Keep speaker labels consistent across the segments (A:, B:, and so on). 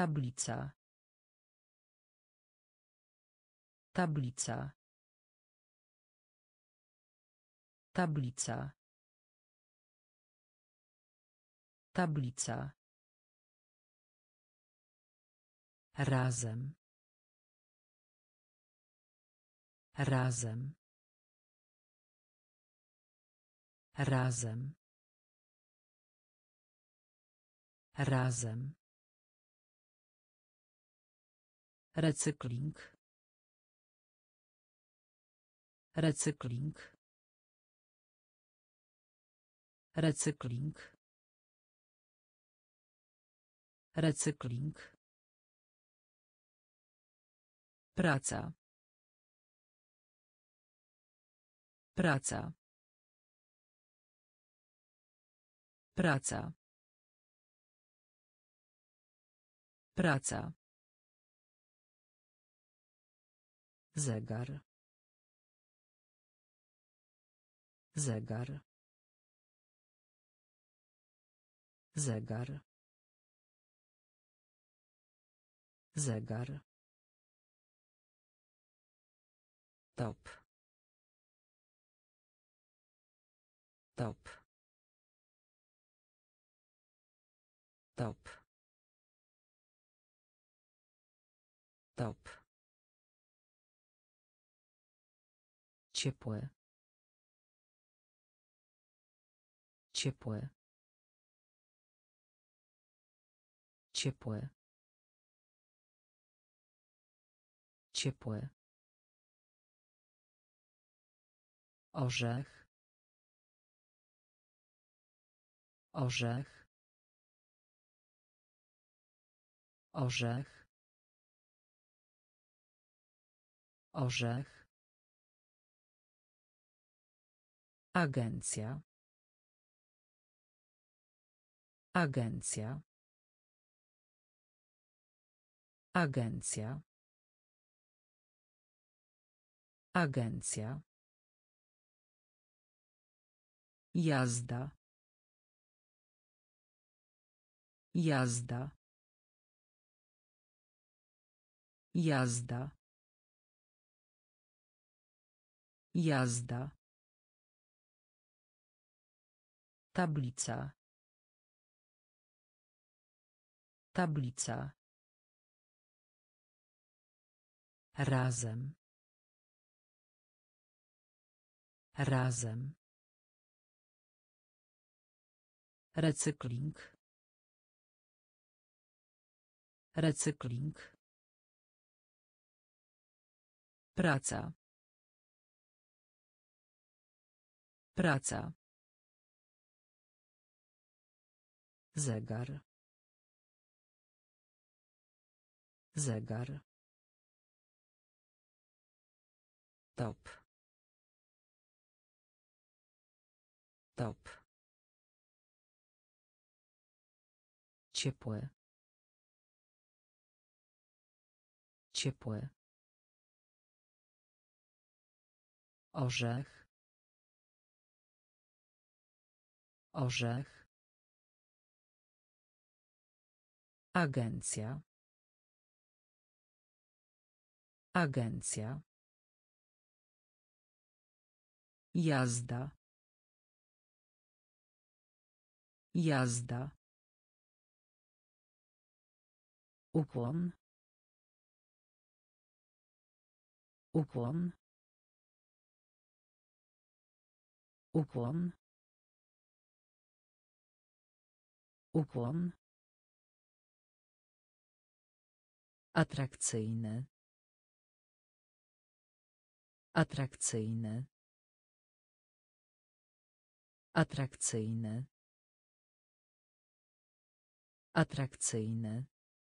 A: Tablica. Tablica. Tablica. Tablica. Razem. Razem. Razem. Razem. Recykling. Recykling. Recykling. Recykling. Praca. Praca. Praca. Praca. Zegar. Zegar. Zegar. Zegar. Top. Top. Top. Top. Ciepłe. Ciepłe. Ciepłe. Ciepłe. Orzech. Orzech. Orzech. Orzech. Agencja. Agencja. Agencja. Agencja. Jazda. Jazda. Jazda. Jazda. Tablica. Tablica. Razem. Razem. Recykling. Recykling. Praca. Praca. Zegar. Zegar. Top. Top. Ciepłe. Ciepłe. Orzech. Orzech. Agencja. Agencja. Jazda. Jazda. Ukłon. Ukłon. Ukłon. Ukłon. Atrakcyjny. Atrakcyjny. Atrakcyjny. Atrakcyjny.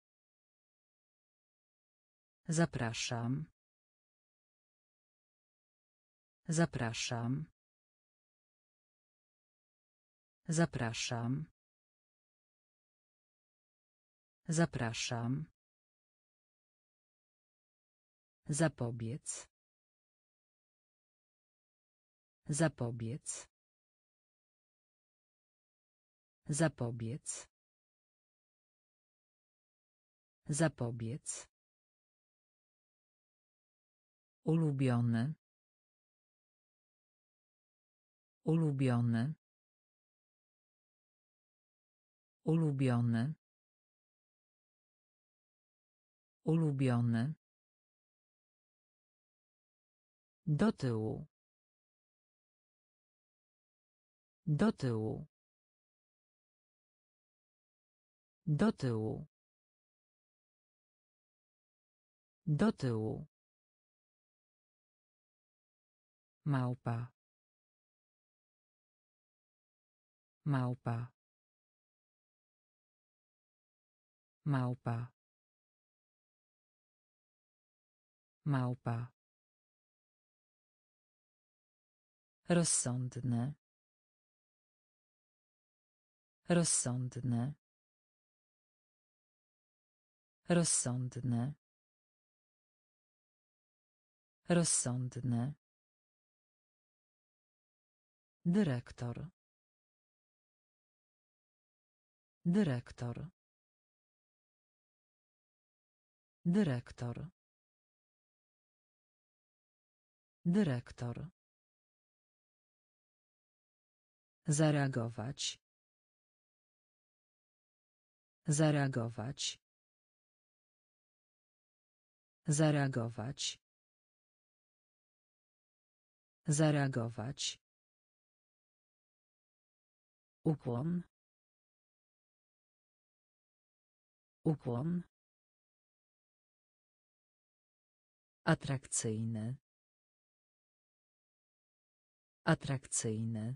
A: Zapraszam. Zapraszam. Zapraszam. Zapraszam. Zapobiec. Zapobiec. Zapobiec. Zapobiec. Ulubiony. Ulubiony. Ulubiony. Ulubiony. Do tyłu. Do tyłu. Do tyłu. Do tyłu. Małpa. Małpa. Małpa. Małpa. Rozsądne. Rozsądne. Rozsądne. Rozsądne. Dyrektor. Dyrektor. Dyrektor. Dyrektor. Zareagować. Zareagować. Zareagować. Zareagować. Ukłon. Ukłon. Atrakcyjny. Atrakcyjny.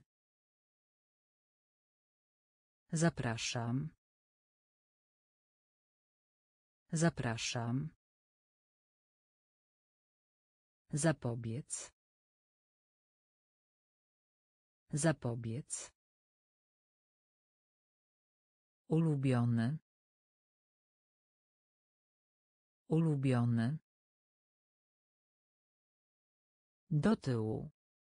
A: Zapraszam. Zapraszam. Zapobiec. Zapobiec. Ulubiony. Ulubiony. Do tyłu.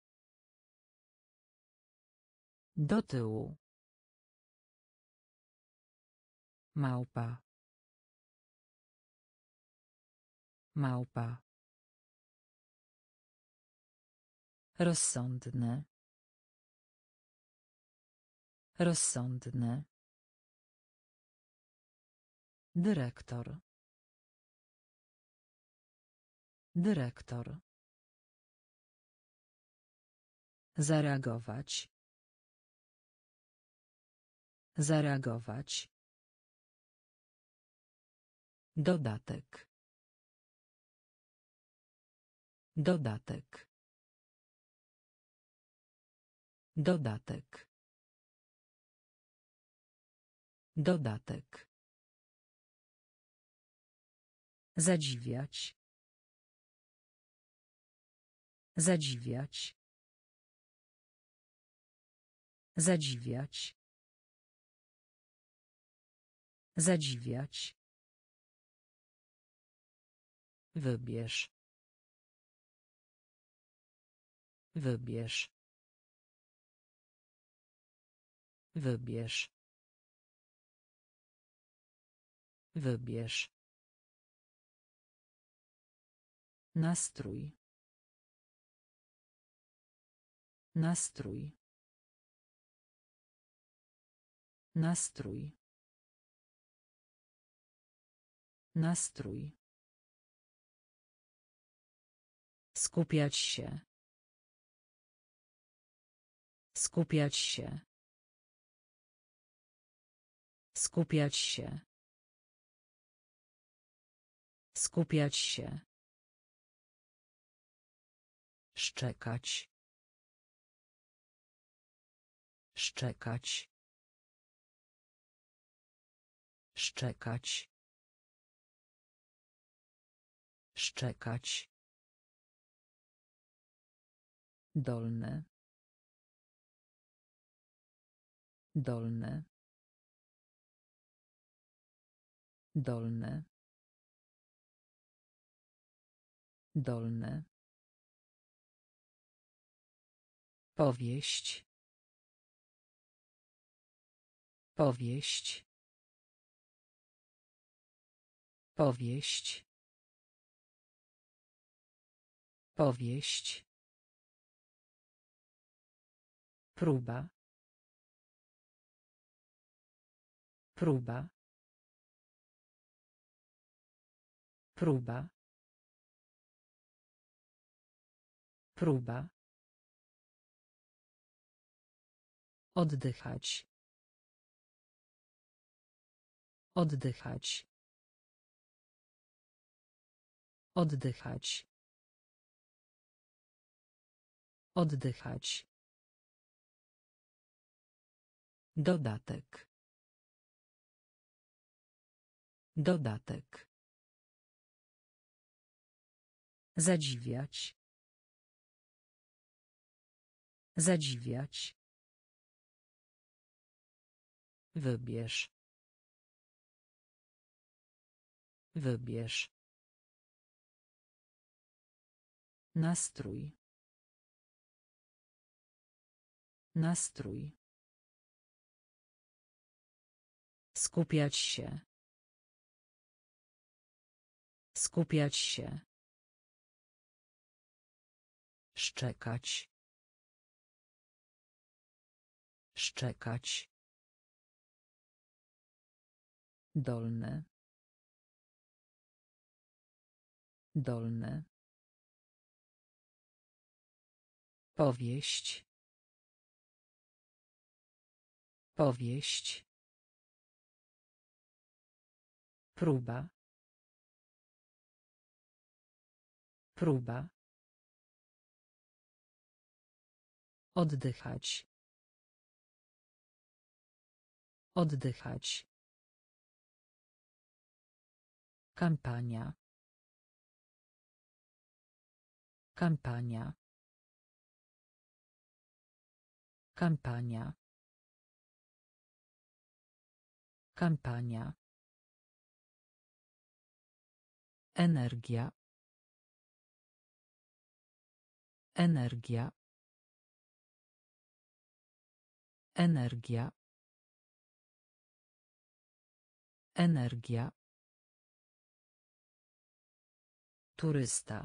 A: Do tyłu. Małpa. Małpa. Rozsądne. Rozsądne. Dyrektor. Dyrektor. Zareagować. Zareagować. Dodatek. Dodatek. Dodatek. Dodatek. Zadziwiać. Zadziwiać. Zadziwiać. Zadziwiać. Wybierz. Wybierz. Wybierz. Wybierz. Nastrój. Nastrój. Nastrój. Nastrój. Skupiać się. Skupiać się. Skupiać się. Skupiać się. Szczekać. Szczekać. Szczekać. Szczekać. Dolny. Dolny. Dolny. Dolny. Powieść. Powieść. Powieść. Powieść. Próba. Próba. Próba. Próba. Oddychać. Oddychać. Oddychać. Oddychać. Dodatek. Dodatek. Zadziwiać. Zadziwiać. Wybierz. Wybierz. Nastrój. Nastrój. Skupiać się. Skupiać się. Szczekać. Szczekać. Dolny. Dolny. Powieść. Powieść. Próba. Próba. Oddychać. Oddychać. Kampania. Kampania. Kampania. Kampania. Energia. Energia. Energia. Energia. Turysta.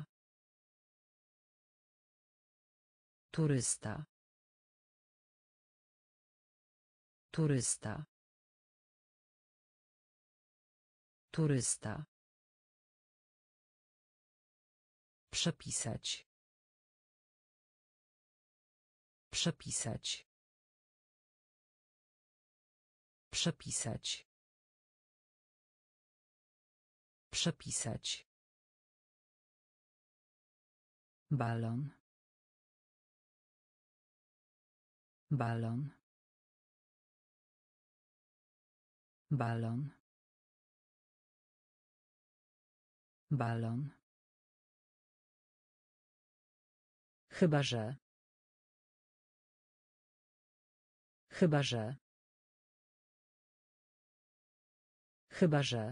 A: Turysta. Turysta. Turysta. Przepisać. Przepisać. Przepisać. Przepisać. Balon. Balon. Balon. Balon. Chyba że. Chyba że. Chyba że.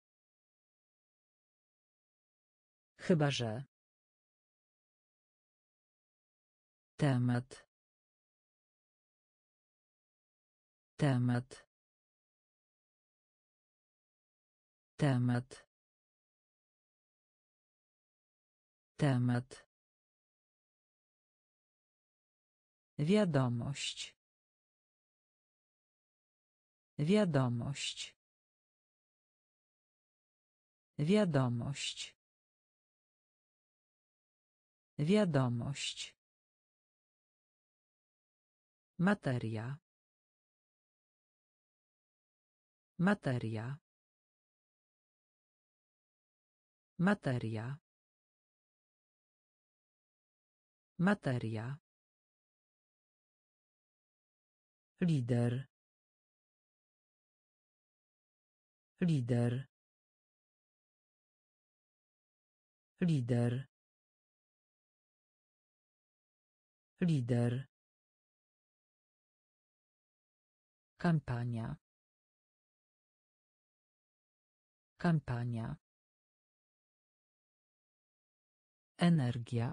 A: Chyba że. Temat. Temat. Temat. Temat. Wiadomość. Wiadomość. Wiadomość. Wiadomość. Materia. Materia. Materia. Materia. Lider. Lider. Lider. Lider. Kampania. Kampania. Energia.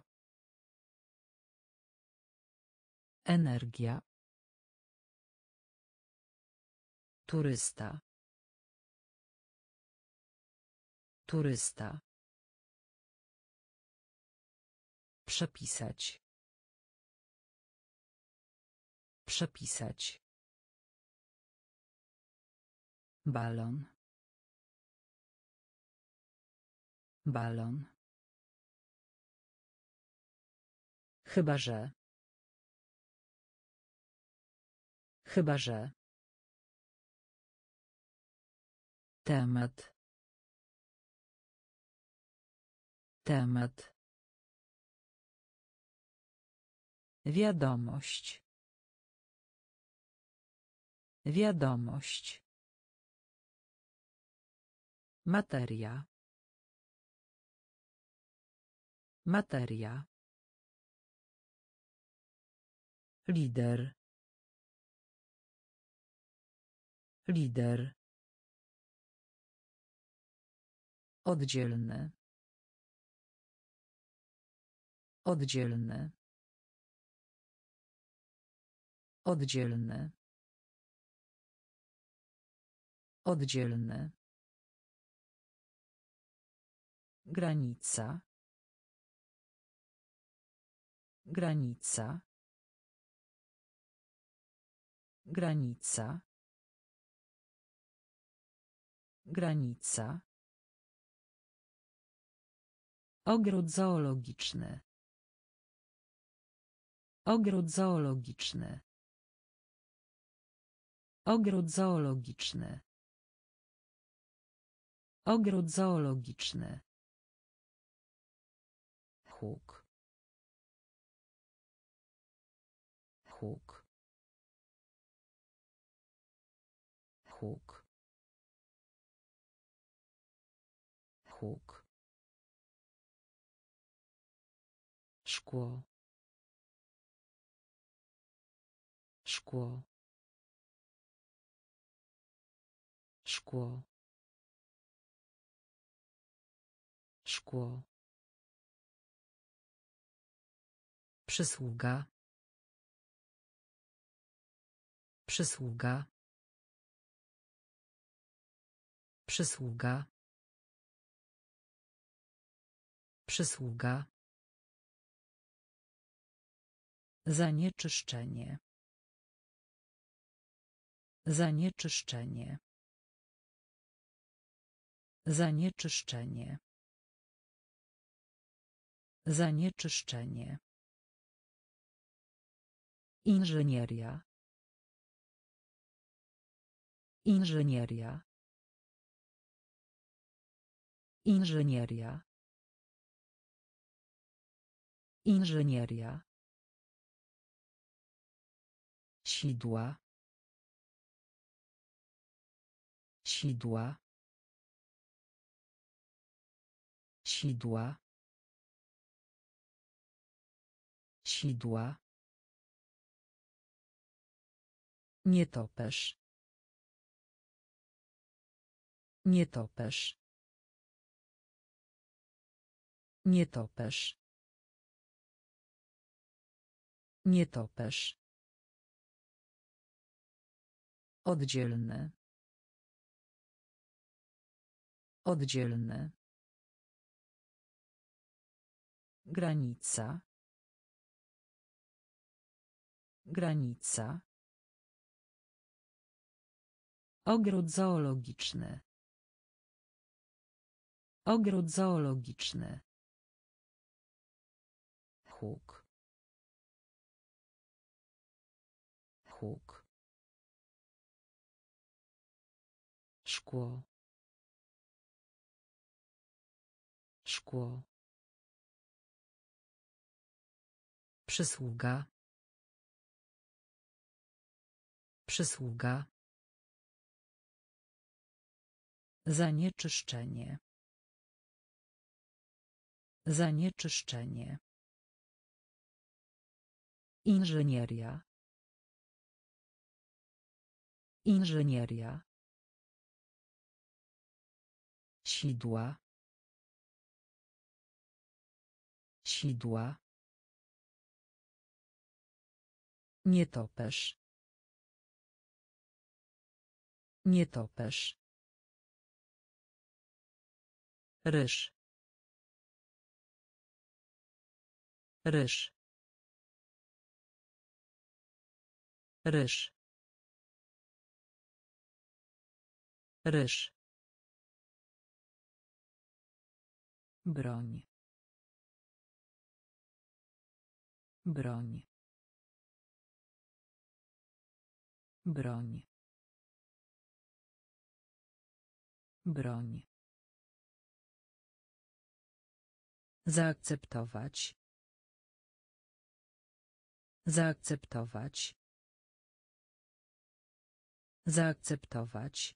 A: Energia. Turysta. Turysta. Przepisać. Przepisać. Balon. Balon. Chyba że. Chyba że. Temat. Temat. Wiadomość. Wiadomość. Materia. Materia. Lider. Lider. Oddzielny. Oddzielny. Oddzielny. Oddzielny. Granica. Granica. Granica. Granica. Ogród zoologiczny. Ogród zoologiczny. Ogród zoologiczny. Ogród zoologiczny. Huk. Huk. Huk. Huk. Szkło. Szkło. Szkło. Szkło. Przysługa. Przysługa. Przysługa. Przysługa. Zanieczyszczenie. Zanieczyszczenie. Zanieczyszczenie. Zanieczyszczenie. Inżynieria. Inżynieria. Inżynieria. Inżynieria. Sidła. Sidła. Sidła. Sidła. Nietoperz. Nietoperz. Nietoperz. Nietoperz. Oddzielny. Oddzielny. Granica. Granica. Ogród zoologiczny. Ogród zoologiczny. Huk. Huk. Szkło. Szkło. Przysługa. Przysługa. Zanieczyszczenie. Zanieczyszczenie. Inżynieria. Inżynieria. Sidła. Sidła. Nietoperz. Nietoperz. ryż, ryż, ryż, ryż, broń, broń, broń, broń. Zaakceptować. Zaakceptować. Zaakceptować.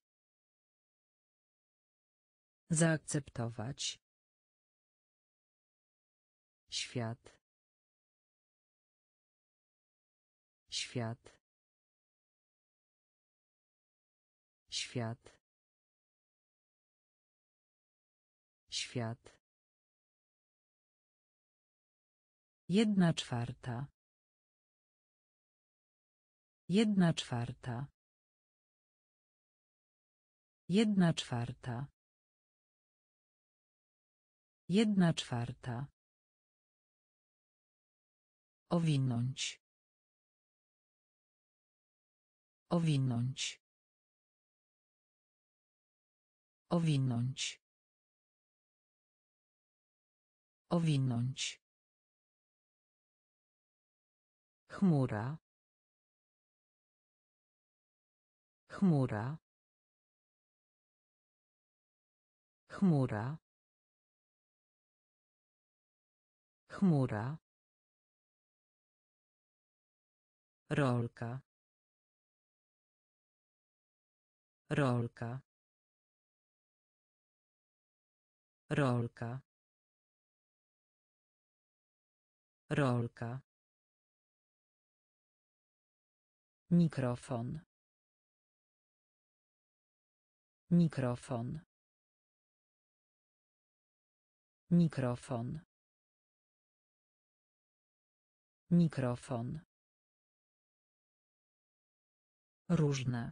A: Zaakceptować. Świat. Świat. Świat. Świat. 1/4. 1/4. 1/4. 1/4. Owinąć. Owinąć. Owinąć. Owinąć. Chmura. Chmura. Chmura. Chmura. Rolka. Rolka. Rolka. Rolka. Mikrofon. Mikrofon. Mikrofon. Mikrofon. Różne.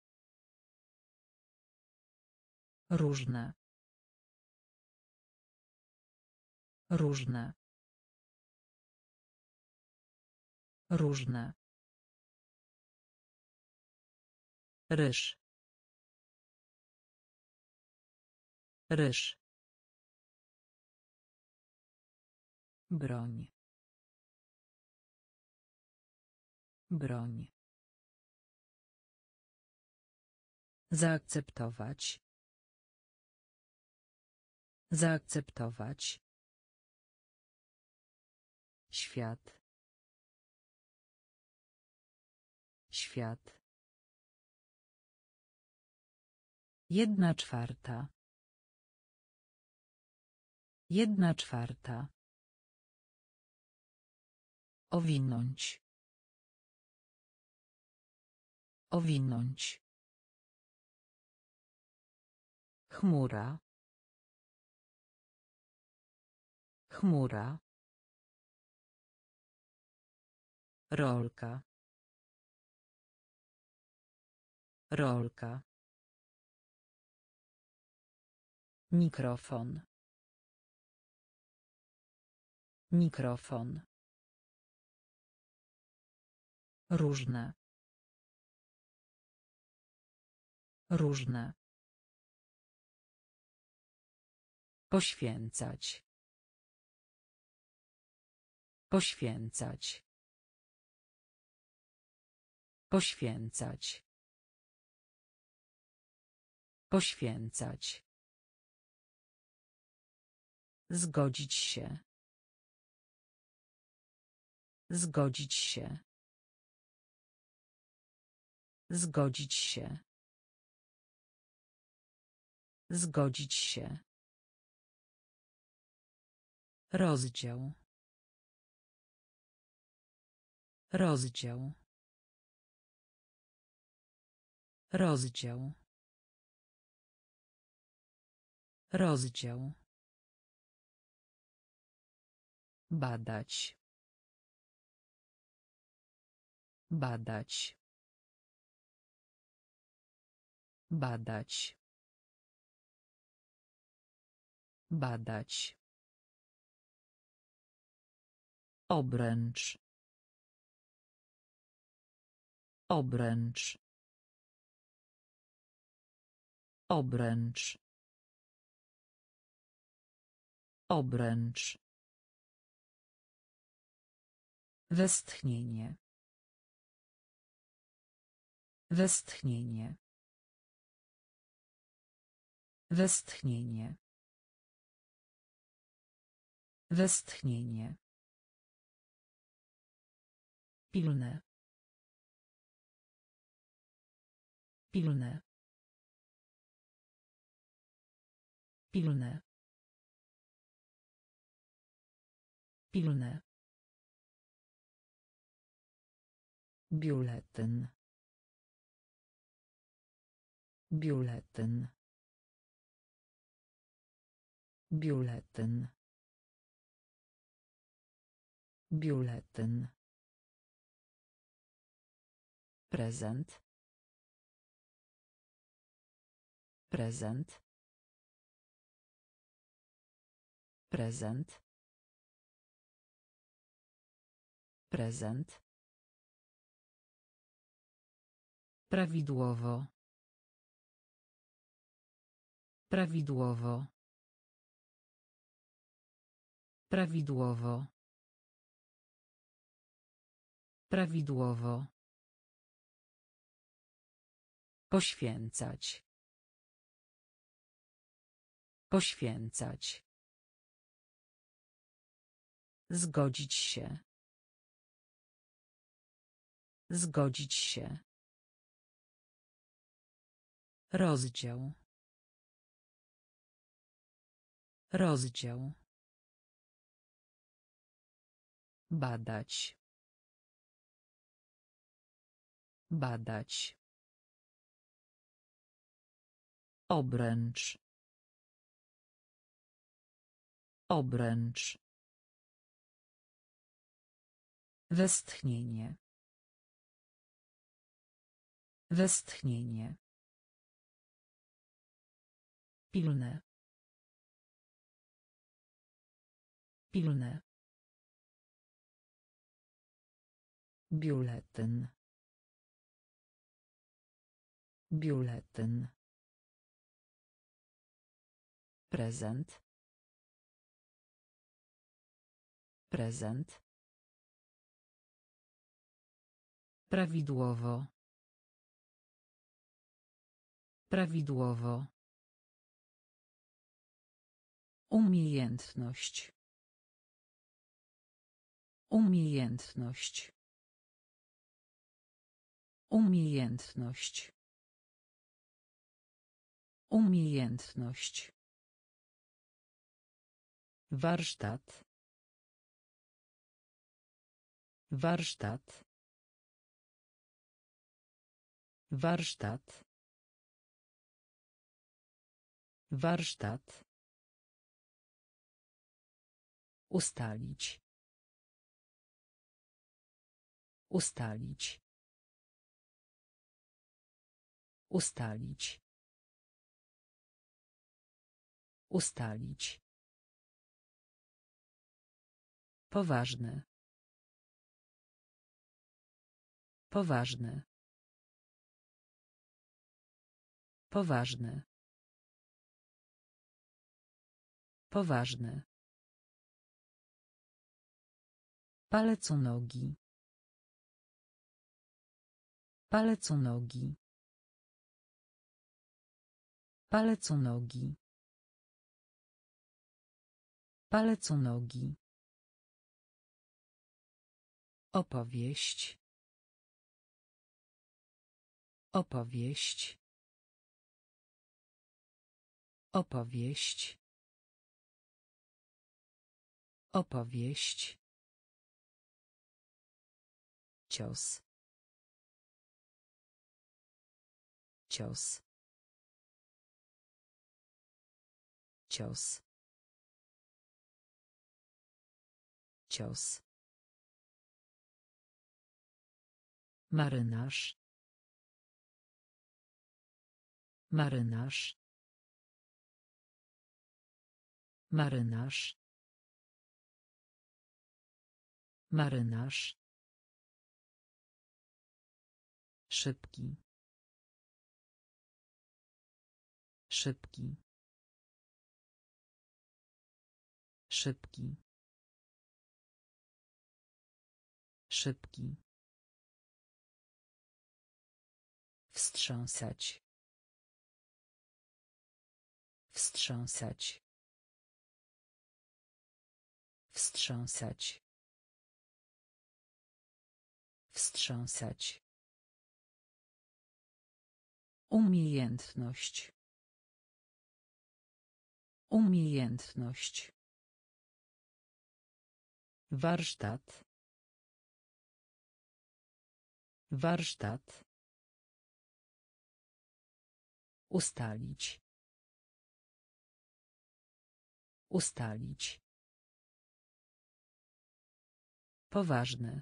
A: Różne. Różne. Różne. Ryż. Ryż. Broń. Broń. Zaakceptować. Zaakceptować. Świat. Świat. 1/4. 1/4. Owinąć. Owinąć. Chmura. Chmura. Rolka. Rolka. Mikrofon. Mikrofon. Różne. Różne. Poświęcać. Poświęcać. Poświęcać. Poświęcać. Zgodzić się. Zgodzić się. Zgodzić się. Zgodzić się. Rozdział. Rozdział. Rozdział. Rozdział. Badać. Badać. Badać. Badać. Obręcz. Obręcz. Obręcz. Obręcz. Westchnienie. Westchnienie. Westchnienie. Westchnienie. Pilne. Pilne. Pilne. Pilne. Biuletyn. Biuletyn. Biuletyn. Biuletyn. Prezent. Prezent. Prezent. Prezent. Prawidłowo. Prawidłowo. Prawidłowo. Prawidłowo. Poświęcać. Poświęcać. Zgodzić się. Zgodzić się. Rozdział. Rozdział. Badać. Badać. Obręcz. Obręcz. Westchnienie. Westchnienie. Pilne. Pilne. Biuletyn. Biuletyn. Prezent. Prezent. Prawidłowo. Prawidłowo. Umiejętność. Umiejętność. Umiejętność. Umiejętność. Warsztat. Warsztat. Warsztat. Warsztat. Ustalić. Ustalić. Ustalić. Ustalić. Poważny. Poważny. Poważny. Poważny. Palec u nogi. Palec u nogi. Palec u nogi. Palec u nogi. Opowieść. Opowieść. Opowieść. Opowieść. Cios. Cios. Cios. Cios. Marynarz. Marynarz. Marynarz. Marynarz. Szybki. Szybki. Szybki. Szybki. Wstrząsać. Wstrząsać. Wstrząsać. Wstrząsać. Umiejętność. Umiejętność. Warsztat. Warsztat. Ustalić. Ustalić. Poważny.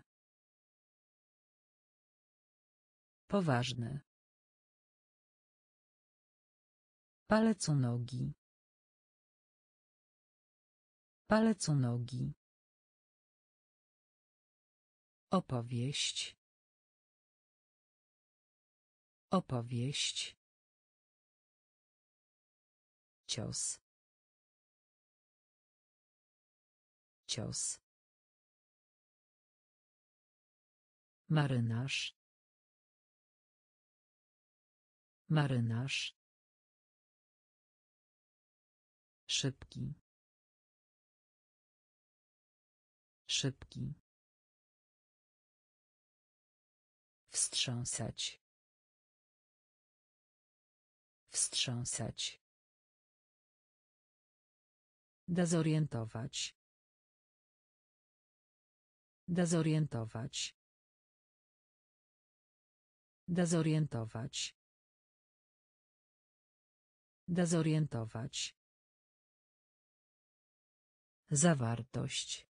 A: Poważny. Palec u nogi. Palec u nogi. Opowieść. Opowieść. Cios. Cios. Marynarz. Marynarz. Szybki. Szybki. Wstrząsać. Wstrząsać. Dezorientować. Dezorientować. Dezorientować. Dezorientować. Zawartość.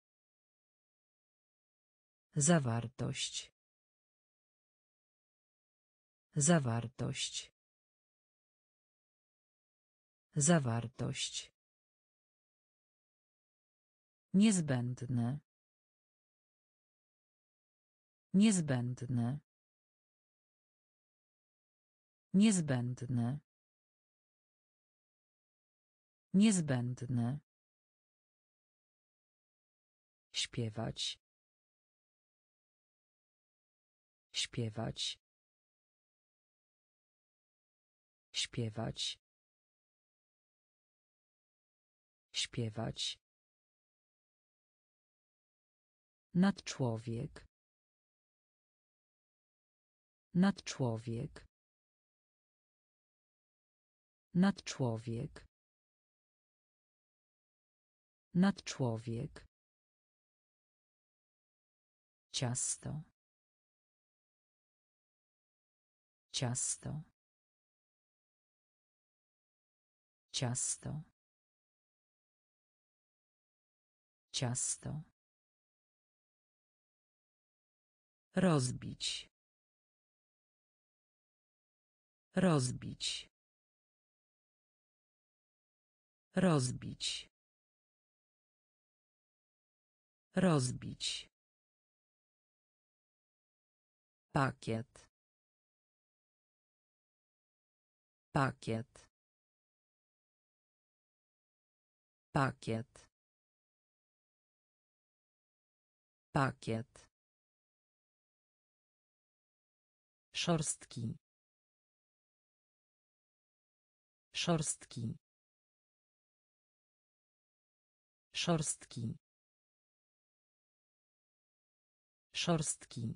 A: Zawartość. Zawartość. Zawartość. Niezbędne. Niezbędne. Niezbędne. Niezbędne. Śpiewać. Śpiewać. Śpiewać. Śpiewać. Nadczłowiek. Nadczłowiek. Nadczłowiek. Nadczłowiek. Ciasto. Ciasto. Ciasto. Ciasto. Rozbić. Rozbić. Rozbić. Rozbić. Pakiet. Pakiet. Pakiet. Pakiet. Szorstki. Szorstki. Szorstki. Szorstki.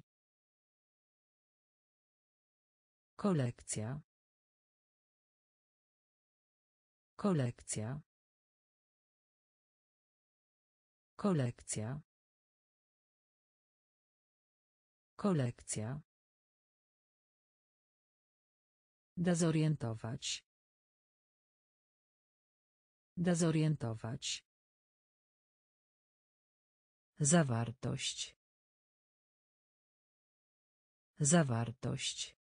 A: Kolekcja. Kolekcja. Kolekcja. Kolekcja. Dezorientować. Dezorientować. Zawartość. Zawartość.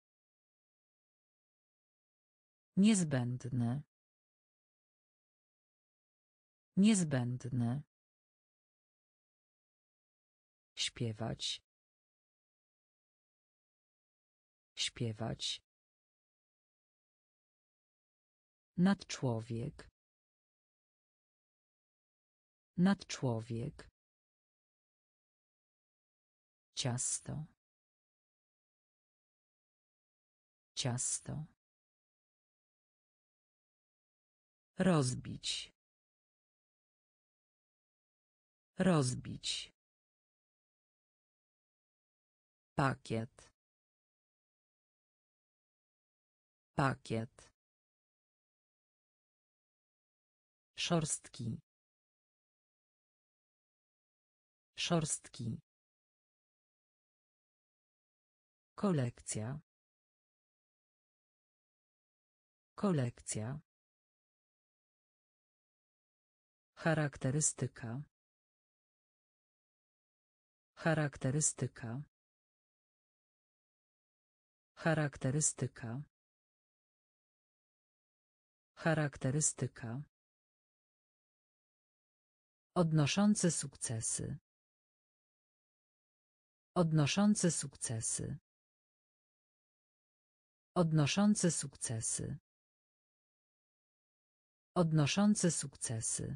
A: Niezbędne. Niezbędne. Śpiewać. Śpiewać. Nadczłowiek. Nadczłowiek. Ciasto. Ciasto. Rozbić. Rozbić. Pakiet. Pakiet. Szorstki. Szorstki. Kolekcja. Kolekcja. Charakterystyka. Charakterystyka. Charakterystyka. Charakterystyka. Odnoszący sukcesy. Odnoszący sukcesy. Odnoszący sukcesy. Odnoszący sukcesy.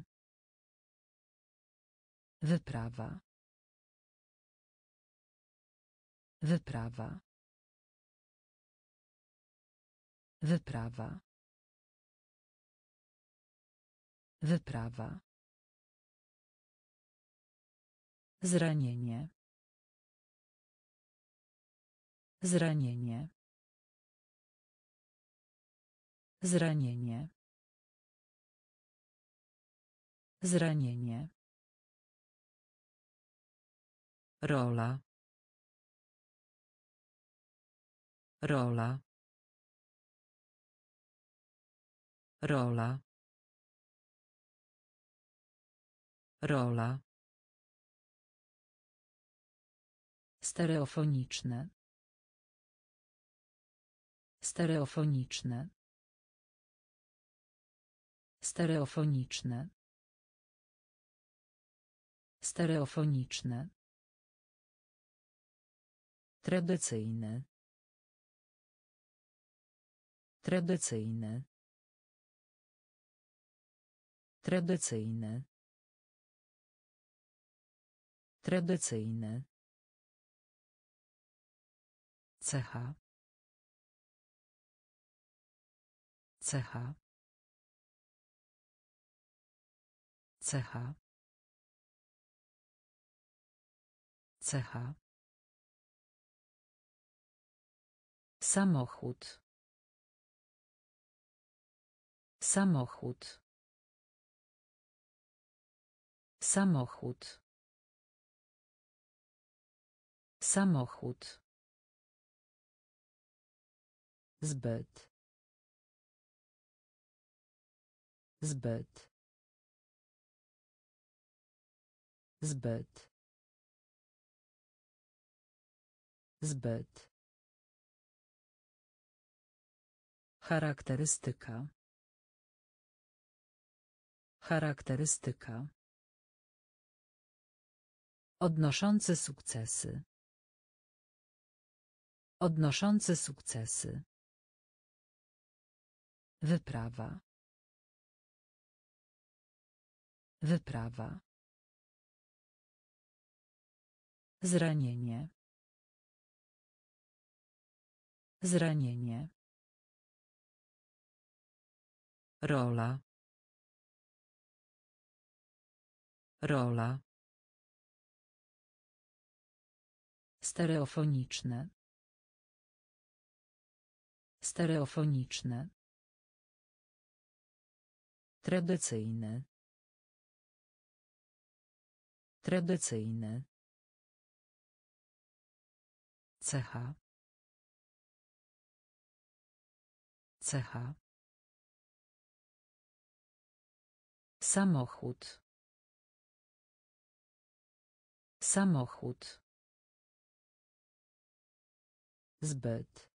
A: Wyprawa. Wyprawa. Wyprawa. Wyprawa. Zranienie. Zranienie. Zranienie. Zranienie. Rola. Rola. Rola. Rola. Stereofoniczne. Stereofoniczne. Stereofoniczne. Stereofoniczne. Tradycyjny. Tradycyjny. Tradycyjny. Tradycyjny. Cecha. Cecha. Cecha. Cecha. Samochód. Samochód. Samochód. Samochód. Zbyt. Zbyt. Zbyt. Zbyt. Charakterystyka. Charakterystyka. Odnoszący sukcesy. Odnoszący sukcesy. Wyprawa. Wyprawa. Zranienie. Zranienie. Rola. Rola. Stereofoniczne. Stereofoniczne. Tradycyjny. Tradycyjny. Cecha. Cecha. Samochód. Samochód. Zbyt.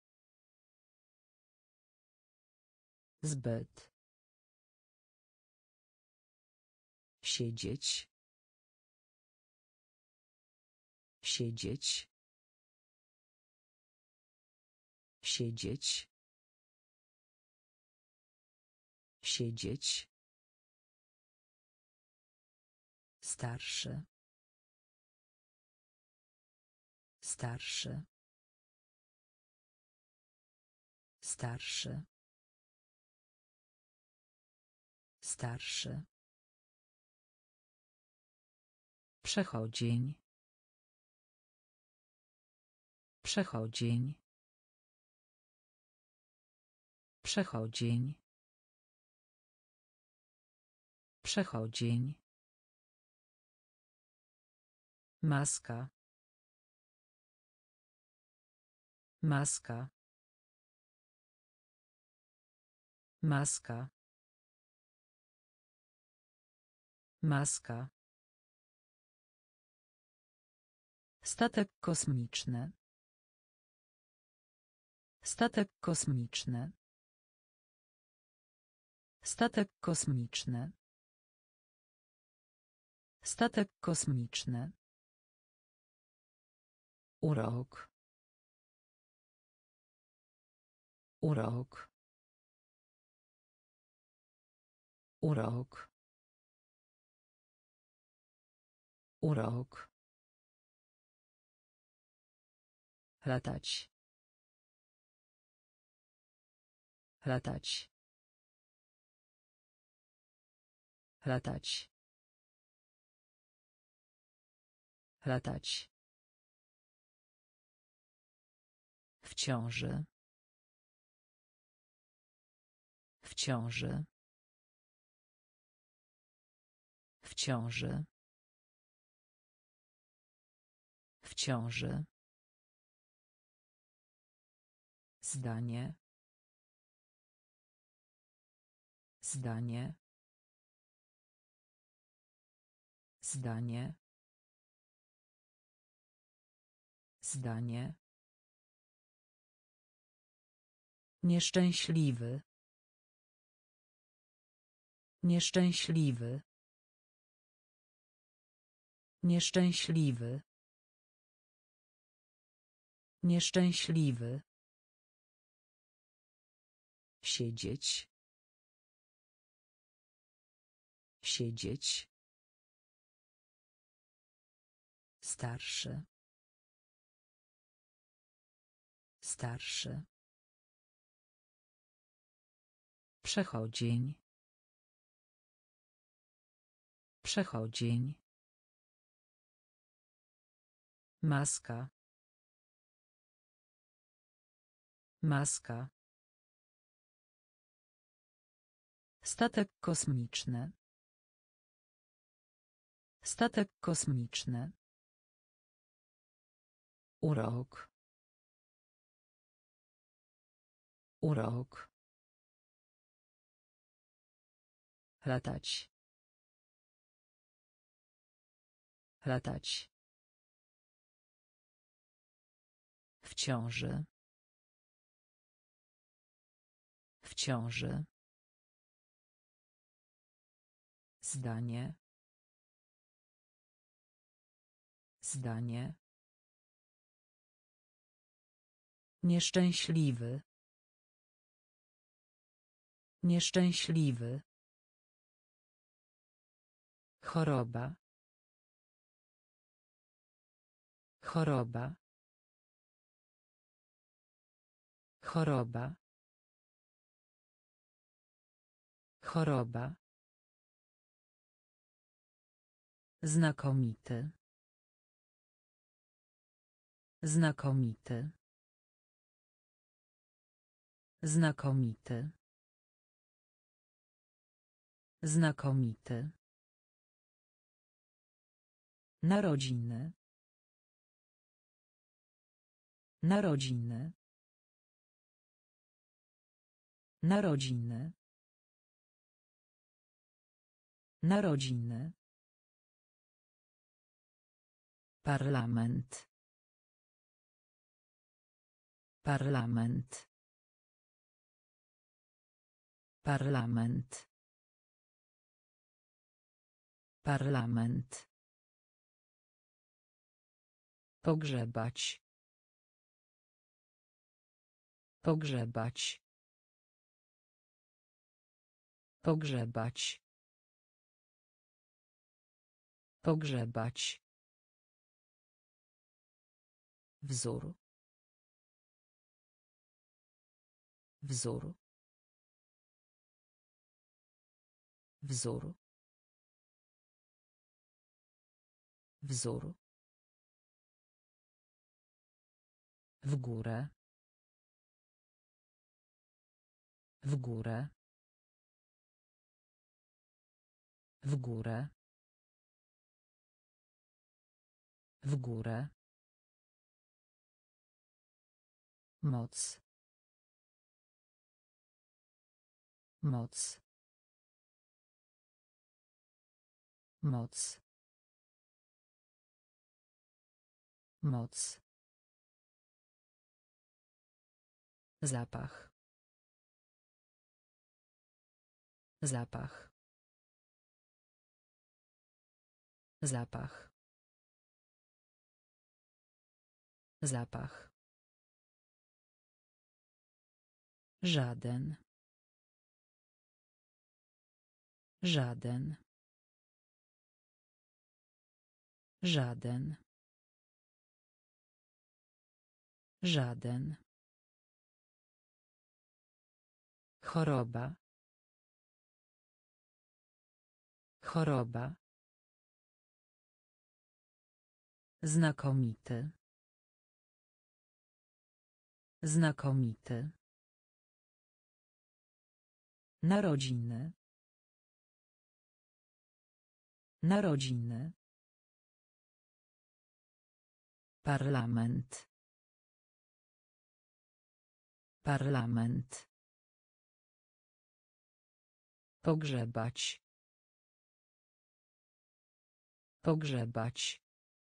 A: Zbyt. Siedzieć. Siedzieć. Siedzieć. Siedzieć. Starszy. Starszy. Starszy. Starszy. Przechodzień. Przechodzień. Przechodzień. Przechodzień. Maska. Maska. Maska. Maska. Statek kosmiczny. Statek kosmiczny. Statek kosmiczny. Statek kosmiczny. Urok. Urok. Urok. Urok. Latać. Latać. Latać. Latać. W ciąży. W ciąży. W ciąży. W ciąży. Zdanie. Zdanie. Zdanie. Zdanie. Nieszczęśliwy. Nieszczęśliwy. Nieszczęśliwy. Nieszczęśliwy. Siedzieć. Siedzieć. Starszy. Starszy. Przechodzień. Przechodzień. Maska. Maska. Statek kosmiczny. Statek kosmiczny. Urok. Urok. Latać. Latać. W ciąży. W ciąży. Zdanie. Zdanie. Nieszczęśliwy. Nieszczęśliwy. Choroba. Choroba. Choroba. Choroba. Znakomity. Znakomity. Znakomity. Znakomity. Narodziny. Narodziny. Narodziny. Narodziny. Parlament. Parlament. Parlament. Parlament. Pogrzebać. Pogrzebać. Pogrzebać. Pogrzebać. Wzór. Wzór. Wzór. Wzór. W górę. W górę. W górę. W górę. Moc. Moc. Moc. Moc. Zapach. Zapach. Zapach. Zapach. Żaden. Żaden. Żaden. Żaden. Choroba. Choroba. Znakomity. Znakomity. Narodziny. Narodziny. Parlament. Parlament. Pogrzebać. Pogrzebać.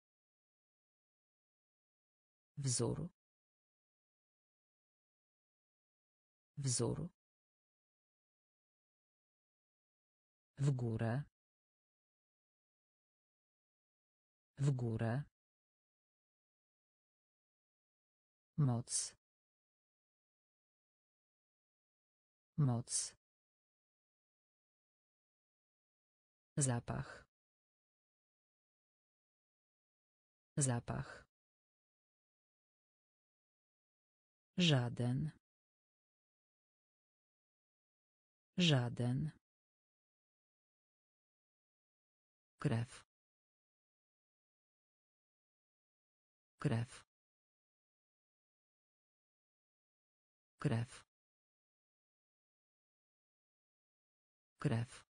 A: Wzór. Wzór. W górę. W górę. Moc. Moc. Zapach. Zapach. Żaden. Żaden. Krew. Krew. Krew. Krew.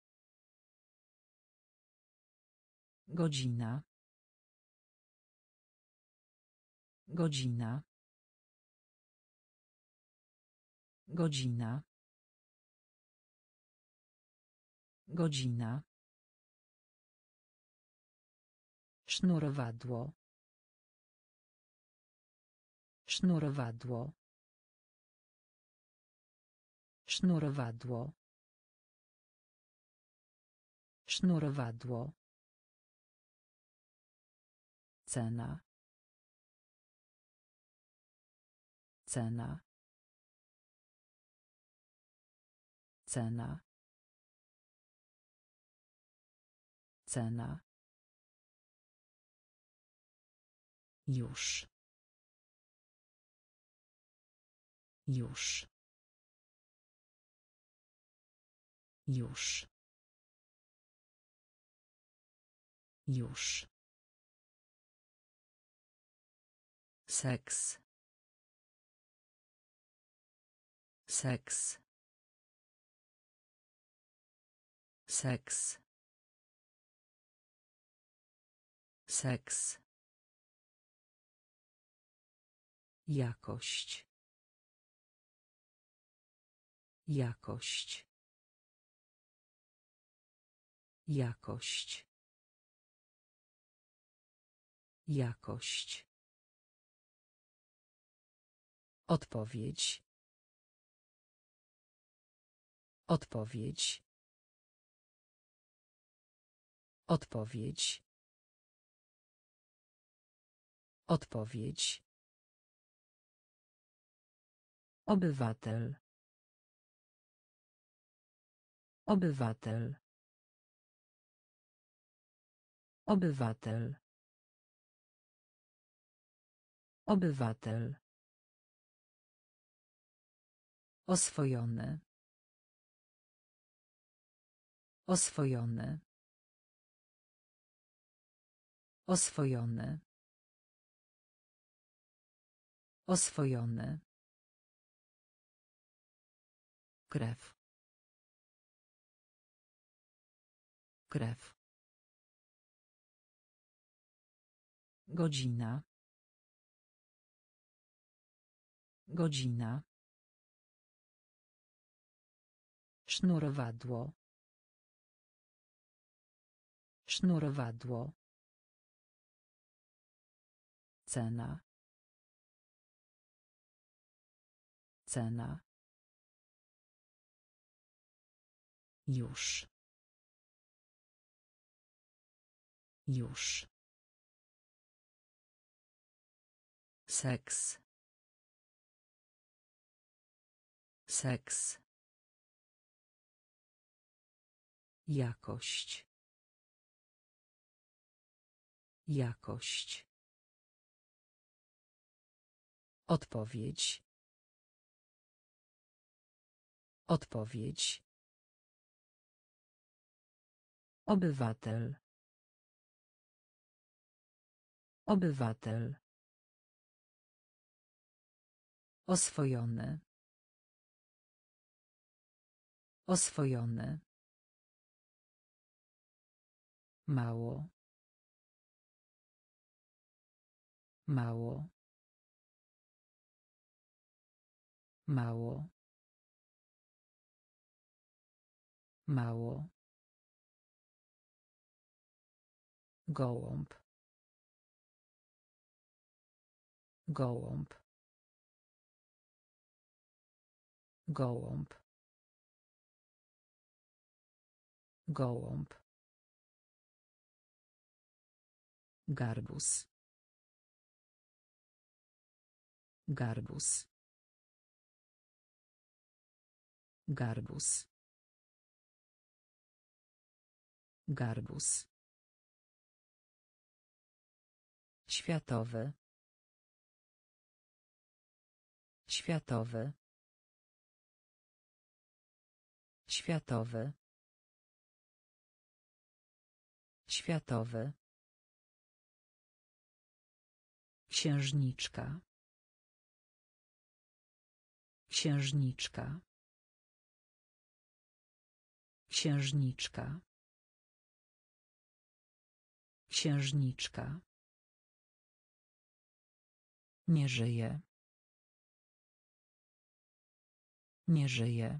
A: Godzina. Godzina. Godzina. Godzina. Sznurowadło. Sznurowadło. Sznurowadło. Sznurowadło. Cena. Cena. Cena. Cena. Już. Już. Już. Już. Seks. Seks. Seks. Seks. Jakość. Jakość. Jakość. Jakość. Odpowiedź. Odpowiedź. Odpowiedź. Odpowiedź. Obywatel. Obywatel. Obywatel. Obywatel. Oswojony. Oswojony. Oswojony. Oswojony. Krew. Krew. Godzina. Godzina. Sznurowadło. Sznurowadło. Cena. Cena. Już. Już. Seks. Seks. Jakość. Jakość. Odpowiedź. Odpowiedź. Obywatel. Obywatel. Oswojony. Oswojony. Mało. Mało. Mało. Mało. Gołąb. Gołąb. Gołąb. Gołąb. Garbus. Garbus. Garbus. Garbus. Światowy. Światowy. Światowy. Światowy. Księżniczka. Księżniczka. Księżniczka. Księżniczka. Nie żyje. Nie żyje.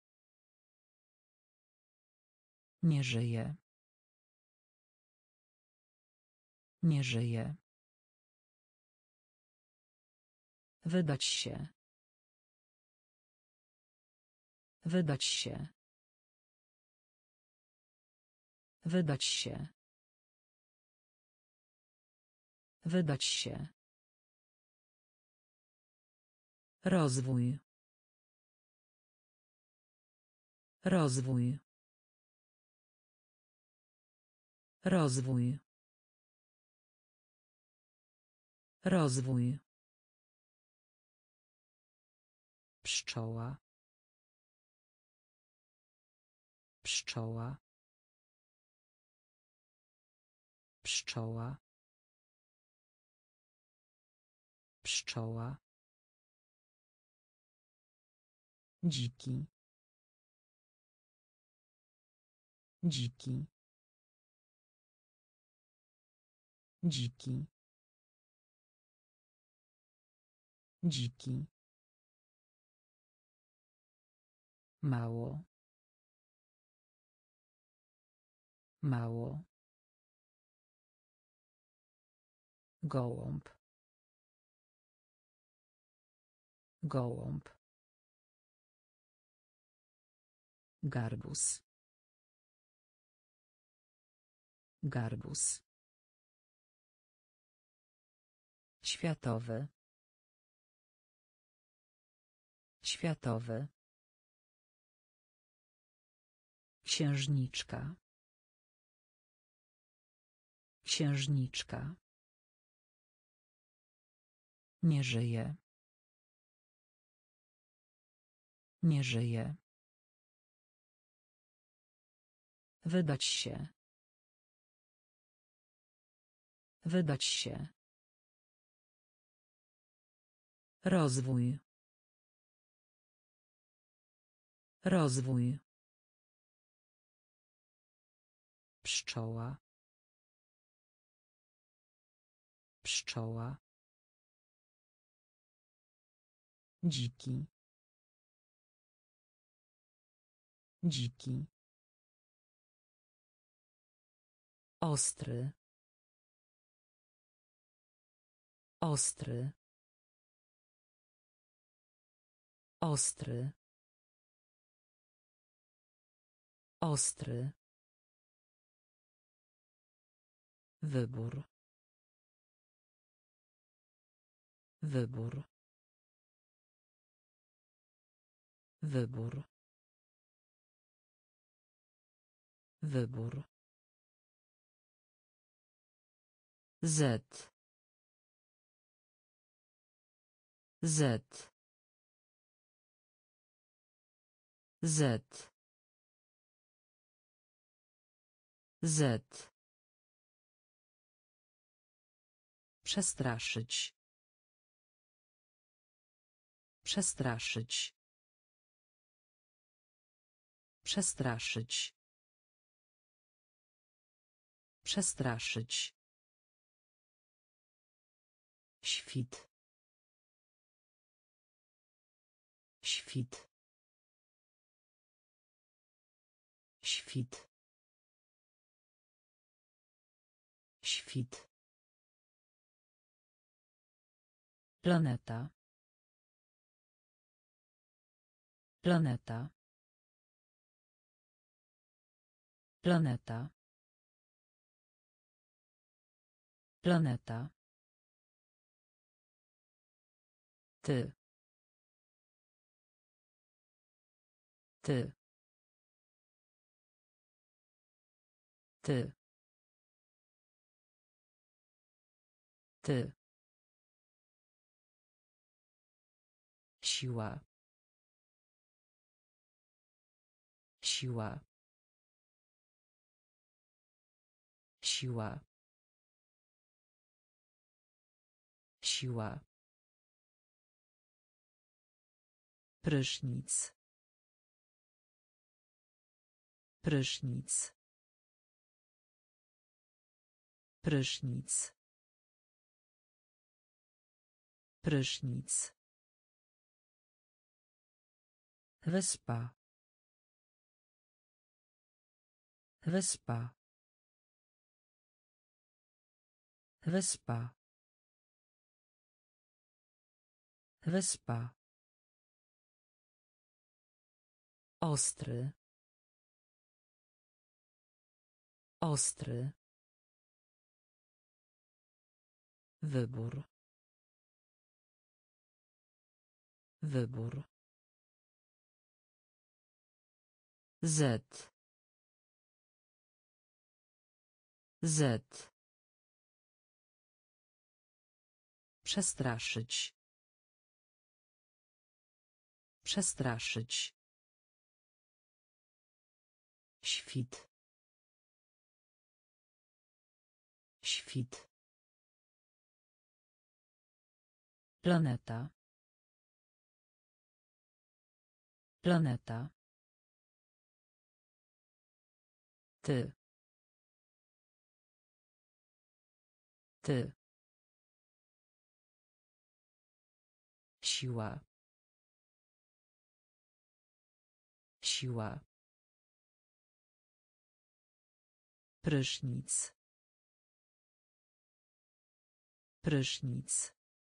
A: Nie żyje. Nie żyje. Wydać się. Wydać się. Wydać się. Wydać się. Rozwój. Rozwój. Rozwój. Rozwój. Pszczoła. Pszczoła. Pszczoła. Pszczoła. Dziki. Dziki. Dziki. Dziki. Mało. Mało. Gołąb. Gołąb. Garbus. Garbus. Światowy. Światowy. Księżniczka. Księżniczka. Nie żyje. Nie żyje. Wydać się. Wydać się. Rozwój. Rozwój. Pszczoła. Pszczoła. Dziki. Dziki. Ostry. Ostry. Ostry. Ostry. Wybór. Wybór. Wybór. Wybór. Z. Z. Z. Z. Przestraszyć. Przestraszyć. Przestraszyć. Przestraszyć. Świt. Świt. Świt. Świt. Planeta. Planeta. Planeta. Planeta. Ty. Ty. Ty. Ty. Siła. Siła. Siła. Siła. Prysznic. Prysznic. Prysznic. Prysznic. Wyspa. Wyspa. Wyspa. Wyspa. Ostry. Ostry. Wybór. Wybór. Z. Z. Przestraszyć. Przestraszyć. Świt. Świt. Planeta. Planeta. Ty. Ty. Siła. Siła. Prysznic. Prysznic.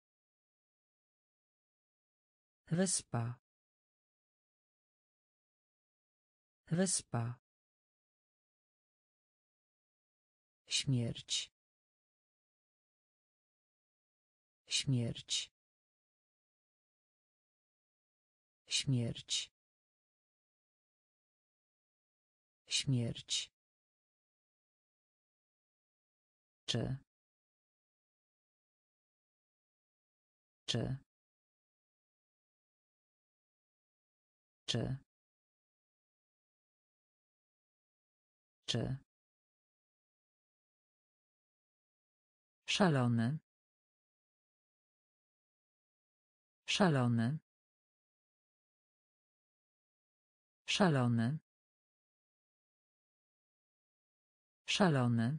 A: Wyspa. Wyspa. Śmierć. Śmierć. Śmierć. Śmierć. Czy. Czy. Czy. Czy. Szalony. Szalony. Szalony. Szalony.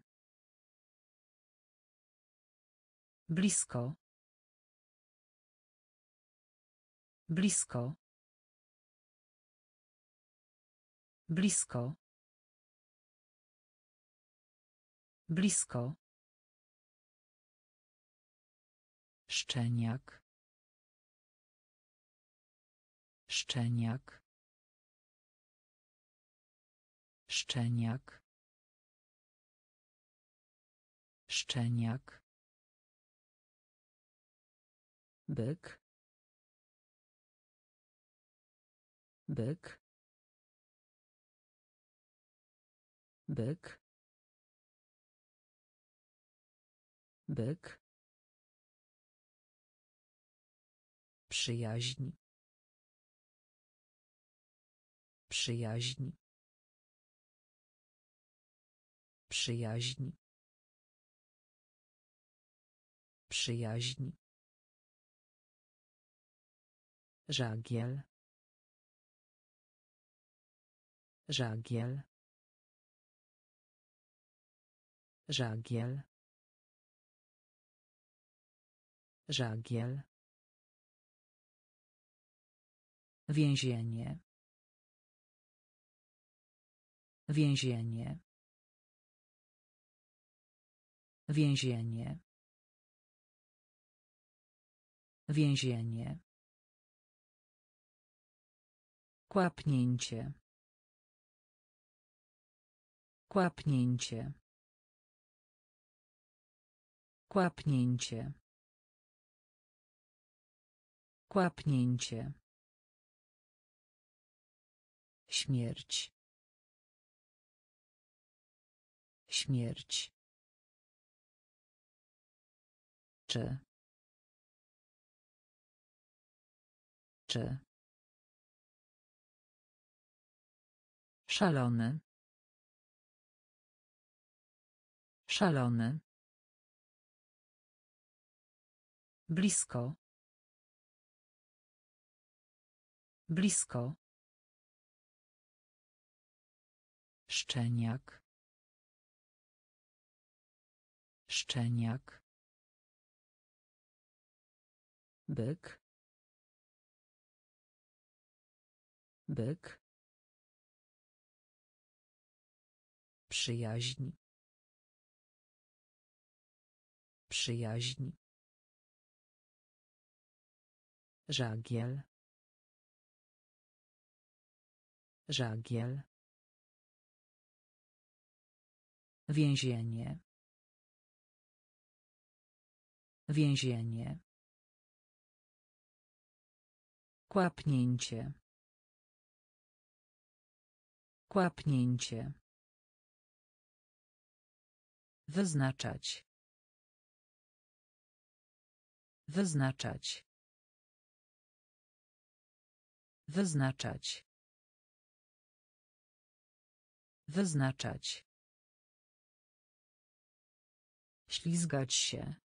A: Blisko. Blisko. Blisko. Blisko. Szczeniak. Szczeniak. Szczeniak. Szczeniak. Byk. Byk. Byk. Byk. Przyjaźń. Przyjaźń. Przyjaźń. Przyjaźń. Żagiel. Żagiel. Żagiel. Żagiel. Więzienie. Więzienie. Więzienie. Więzienie. Kłapnięcie. Kłapnięcie. Kłapnięcie. Kłapnięcie. Śmierć. Śmierć. Czy. Czy. Szalony. Szalony. Blisko. Blisko. Szczeniak. Szczeniak. Byk. Byk. Przyjaźń. Przyjaźń. Żagiel. Żagiel. Więzienie. Więzienie. Kłapnięcie. Kłapnięcie. Wyznaczać. Wyznaczać. Wyznaczać. Wyznaczać. Ślizgać się.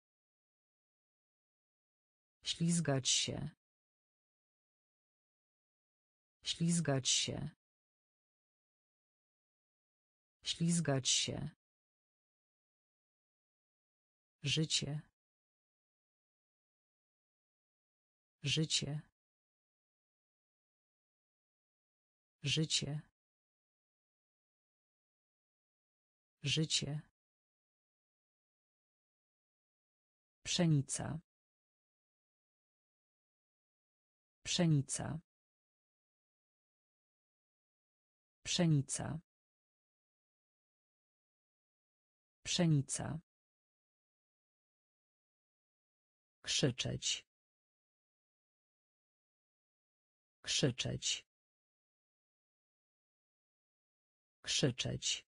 A: Ślizgać się. Ślizgać się. Ślizgać się. Życie. Życie. Życie. Życie. Pszenica. Pszenica. Pszenica. Pszenica. Krzyczeć. Krzyczeć. Krzyczeć.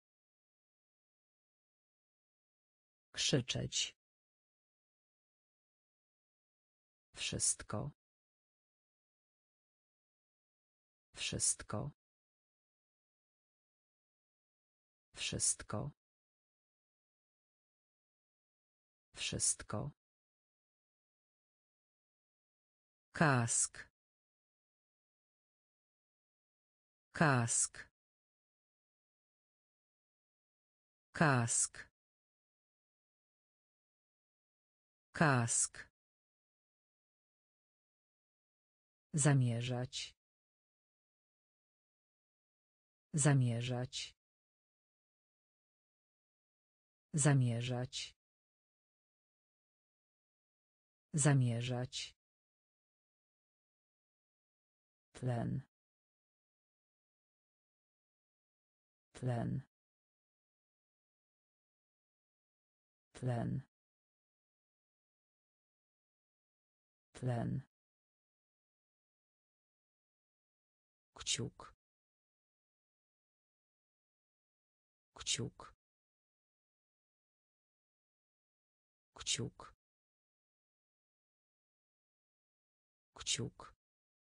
A: Krzyczeć. Wszystko. Wszystko. Wszystko. Wszystko. Kask. Kask. Kask. Kask. Zamierzać. Zamierzać. Zamierzać. Zamierzać. Tlen. Tlen. Tlen. Tlen. Kciuk. Kciuk. Kciuk. Kciuk.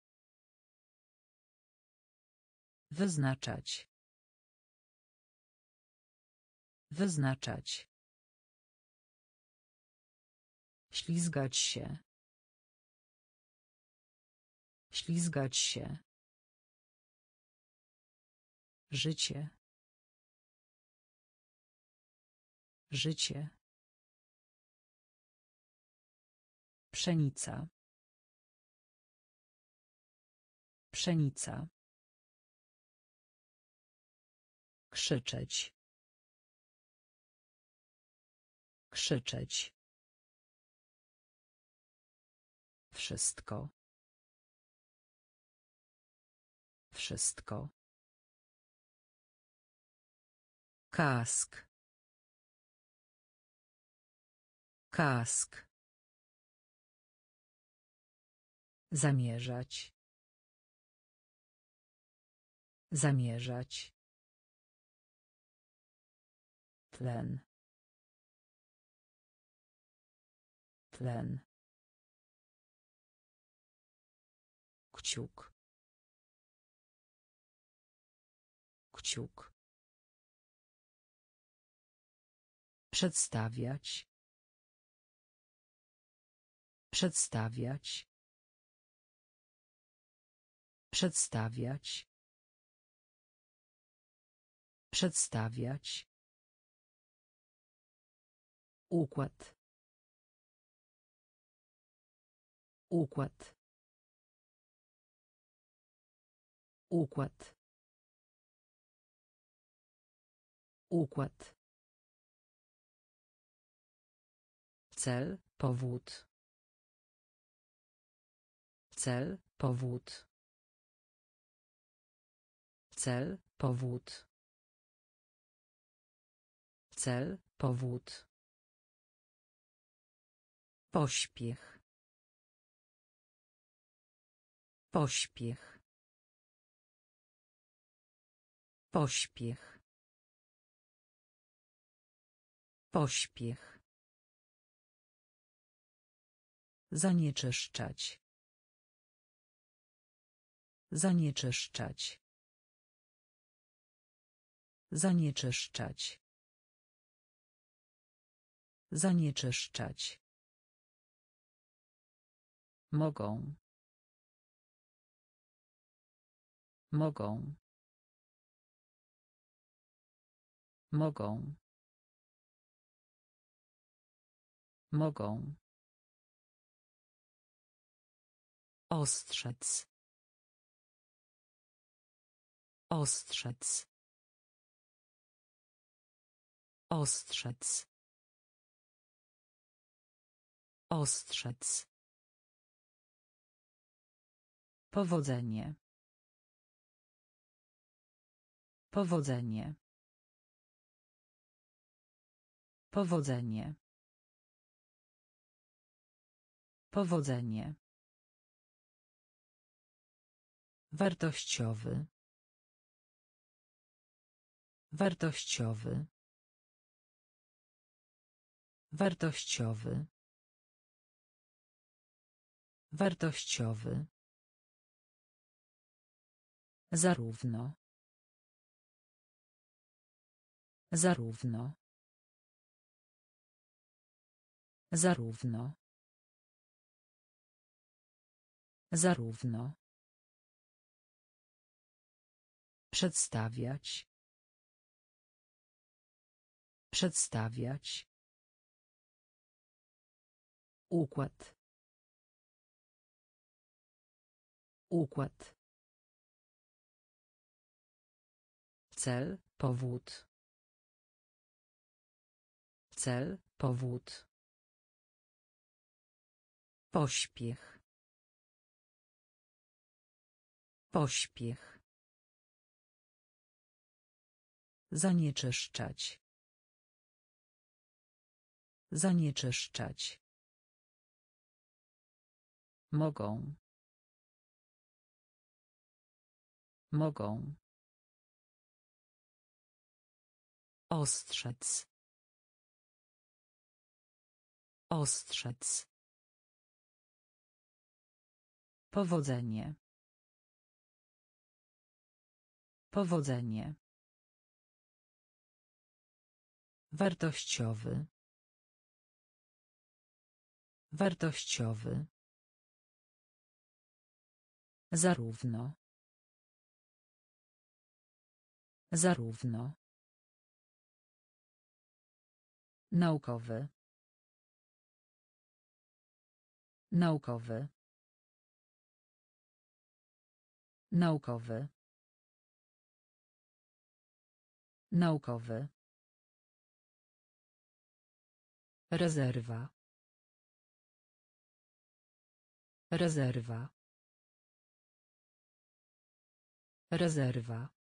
A: Wyznaczać. Wyznaczać. Ślizgać się. Ślizgać się. Życie. Życie. Pszenica. Pszenica. Krzyczeć. Krzyczeć. Wszystko. Wszystko. Kask. Kask. Zamierzać. Zamierzać. Tlen. Tlen. Kciuk. Kciuk. Przedstawiać. Przedstawiać. Przedstawiać. Przedstawiać. Układ. Układ. Układ. Układ. Cel, powód. Cel, powód. Cel, powód. Cel, powód. Pośpiech. Pośpiech. Pośpiech. Pośpiech. Zanieczyszczać. Zanieczyszczać. Zanieczyszczać. Zanieczyszczać. Mogą. Mogą. Mogą. Mogą. Ostrzec. Ostrzec. Ostrzec. Ostrzec. Powodzenie. Powodzenie. Powodzenie. Powodzenie. Wartościowy. Wartościowy. Wartościowy. Wartościowy. Zarówno. Zarówno. Zarówno. Zarówno. Przedstawiać. Przedstawiać. Układ. Układ. Cel, powód. Cel, powód. Pośpiech. Pośpiech. Zanieczyszczać. Zanieczyszczać. Mogą. Mogą. Ostrzec. Ostrzec. Powodzenie. Powodzenie. Wartościowy. Wartościowy. Zarówno. Zarówno. Naukowy. Naukowy. Naukowy. Naukowy. Rezerwa. Rezerwa. Rezerwa.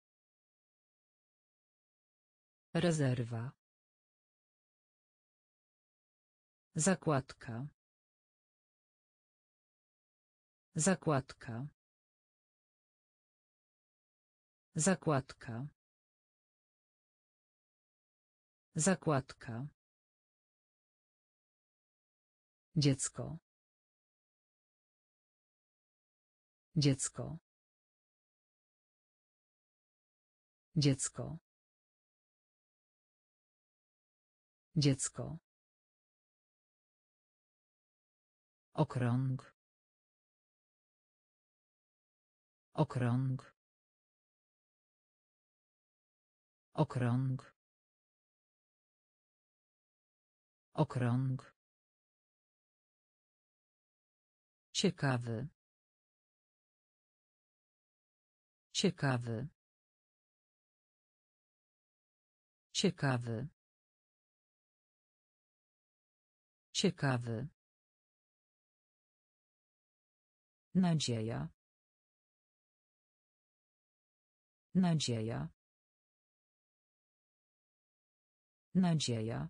A: Rezerwa. Zakładka. Zakładka. Zakładka. Zakładka. Dziecko. Dziecko. Dziecko. Dziecko. Okrąg. Okrąg. Okrąg. Okrąg. Ciekawy. Ciekawy. Ciekawy. Ciekawy. Nadzieja. Nadzieja. Nadzieja.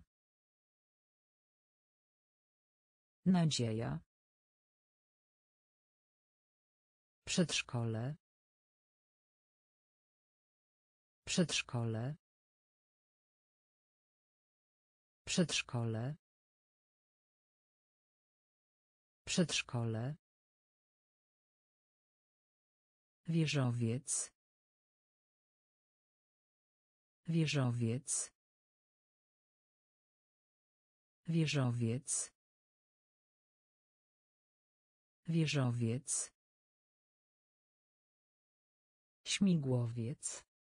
A: Nadzieja. Przedszkole. Przedszkole. Przedszkole. Przedszkole. Wieżowiec. Wieżowiec. Wieżowiec. Wieżowiec. Śmigłowiec.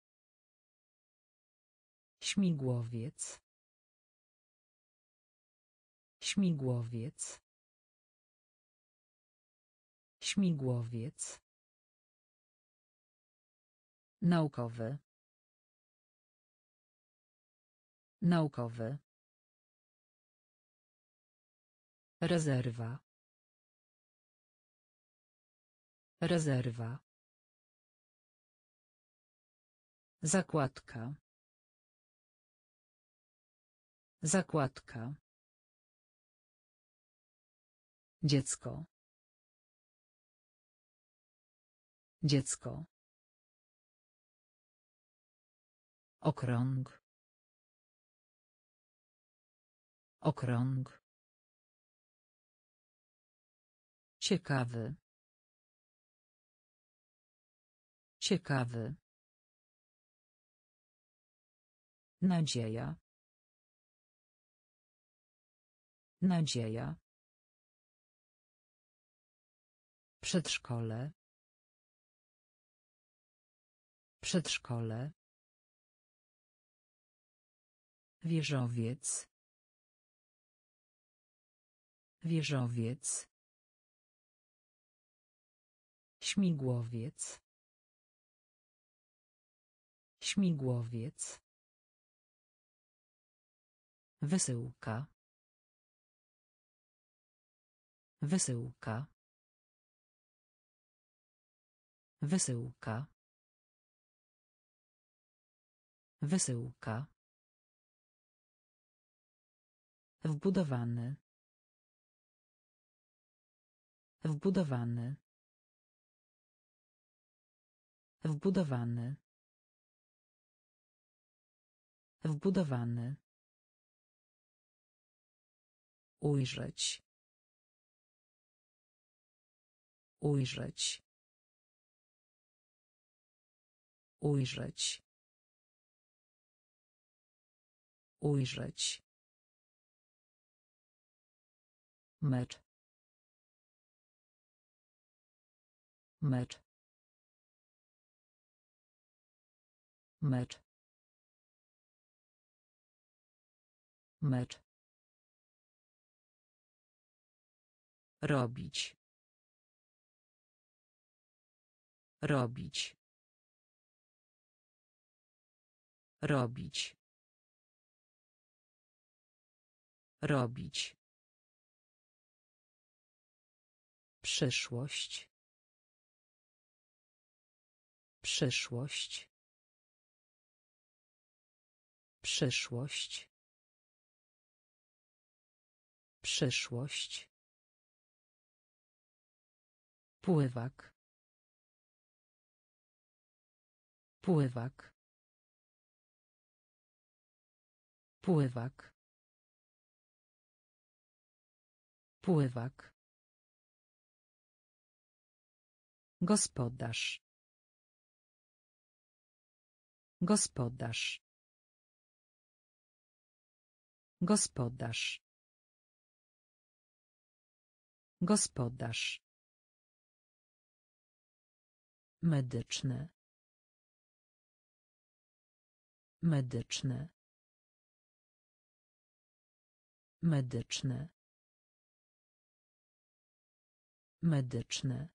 A: Śmigłowiec. Śmigłowiec. Śmigłowiec. Naukowy. Naukowy. Rezerwa. Rezerwa. Zakładka. Zakładka. Dziecko. Dziecko. Okrąg. Okrąg. Ciekawy. Ciekawy. Nadzieja. Nadzieja. Przedszkole. Przedszkole. Wieżowiec. Wieżowiec. Śmigłowiec. Śmigłowiec. Wysyłka. Wysyłka. Wysyłka. Wysyłka. Wbudowany. Wbudowany. Wbudowany. Wbudowany. Ujrzeć. Ujrzeć. Ujrzeć. Ujrzeć. Mecz. Mecz. Mecz. Mecz. Robić. Robić. Robić. Robić. Przyszłość. Przyszłość. Przyszłość. Przyszłość. Pływak. Pływak. Pływak. Pływak. Gospodarz. Gospodarz. Gospodarz. Gospodarz. Medyczne. Medyczne. Medyczne. Medyczne.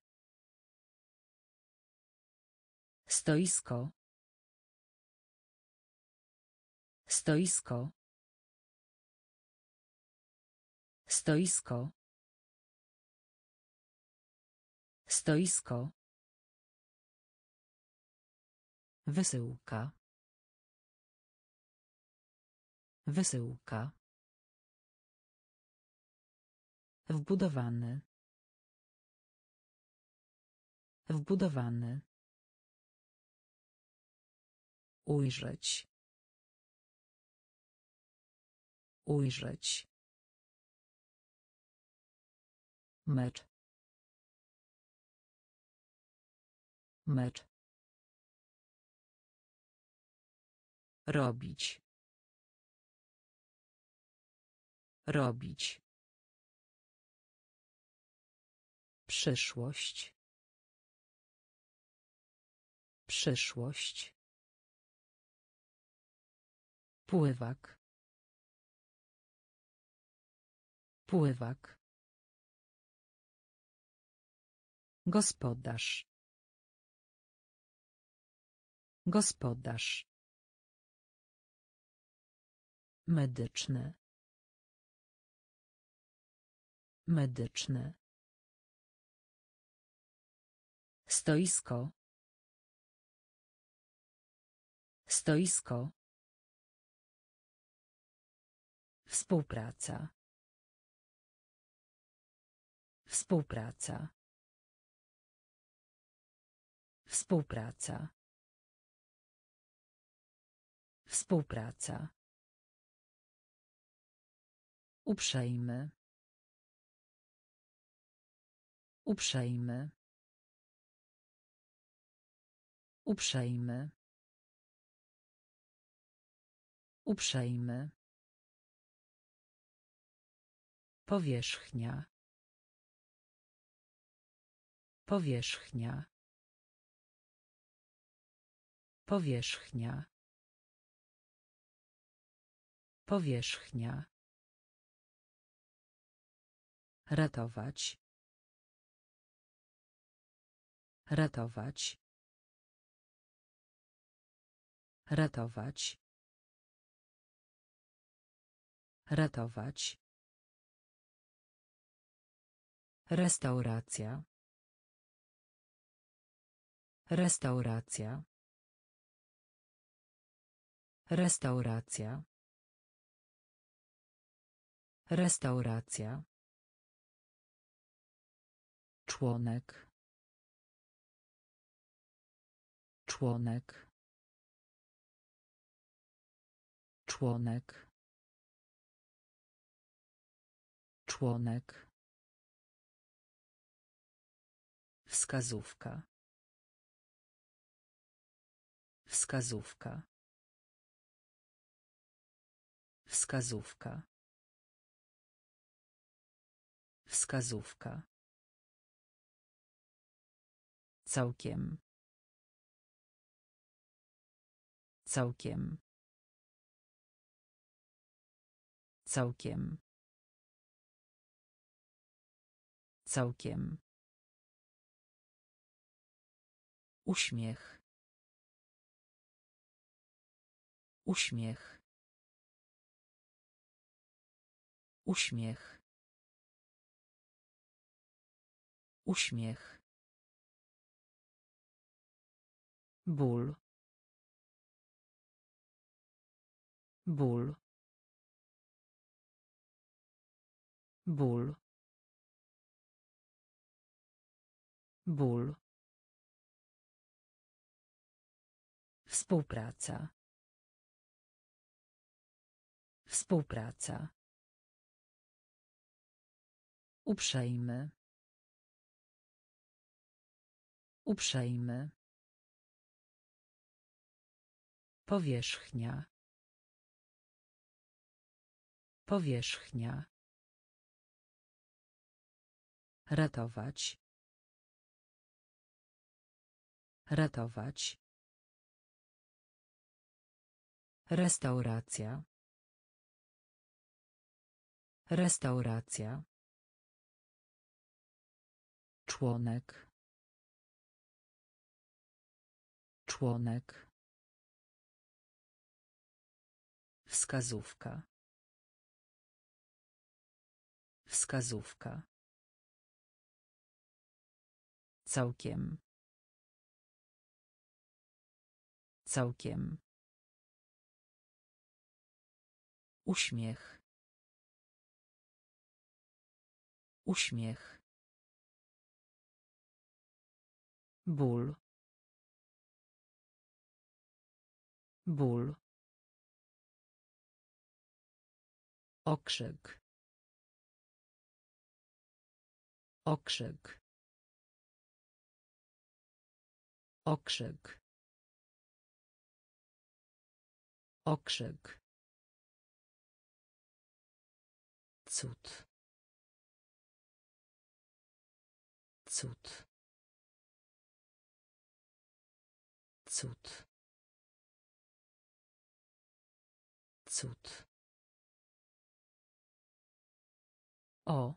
A: Stoisko. Stoisko. Stoisko. Stoisko. Wysyłka. Wysyłka. Wbudowany. Wbudowany. Ujrzeć. Ujrzeć. Mecz. Mecz. Robić. Robić. Przyszłość. Przyszłość. Pływak. Pływak. Gospodarz. Gospodarz. Medyczne. Medyczne. Stoisko. Stoisko. Współpraca. Współpraca. Współpraca. Współpraca. Uprzejmy. Uprzejmy. Uprzejmy. Uprzejmy. Powierzchnia. Powierzchnia. Powierzchnia. Powierzchnia. Ratować. Ratować. Ratować. Ratować. Restauracja. Restauracja. Restauracja. Restauracja. Członek. Członek. Członek. Członek. Wskazówka. Wskazówka. Wskazówka. Wskazówka. Całkiem. Całkiem. Całkiem. Całkiem. Uśmiech. Uśmiech. Uśmiech. Uśmiech. Ból. Ból. Ból. Ból. Współpraca. Współpraca. Uprzejmy. Uprzejmy. Powierzchnia. Powierzchnia. Ratować. Ratować. Restauracja. Restauracja. Członek. Członek. Wskazówka. Wskazówka. Całkiem. Całkiem. Uśmiech. Uśmiech. Ból. Ból. Okrzyk. Okrzyk. Okrzyk. Okrzyk. Cud. Cud. Cud. Cud. O.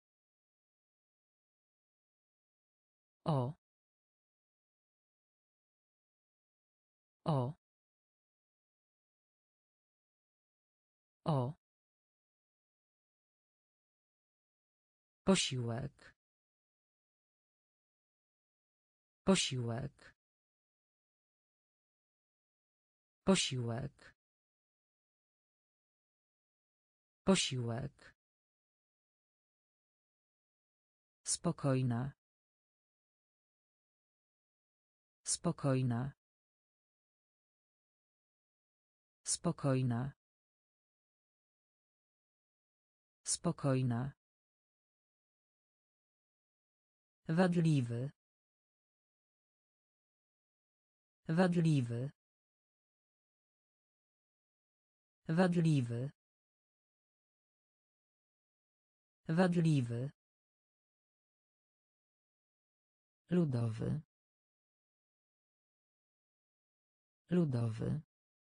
A: O. O. O. Posiłek. Posiłek. Posiłek. Posiłek. Spokojna. Spokojna. Spokojna. Spokojna. Wadliwy. Wadliwy. Wadliwy. Wadliwy. Ludowy. Ludowy.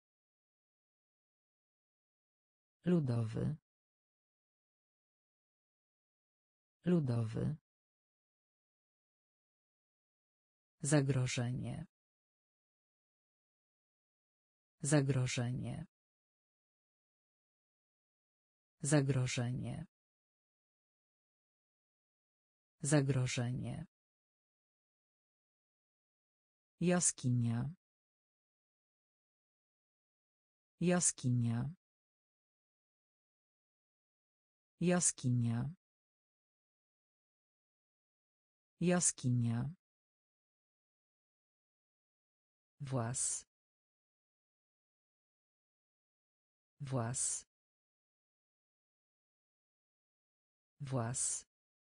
A: Ludowy. Ludowy. Zagrożenie. Zagrożenie. Zagrożenie. Zagrożenie. Jaskinia. Jaskinia. Jaskinia. Jaskinia. Włas. Włas. Włas.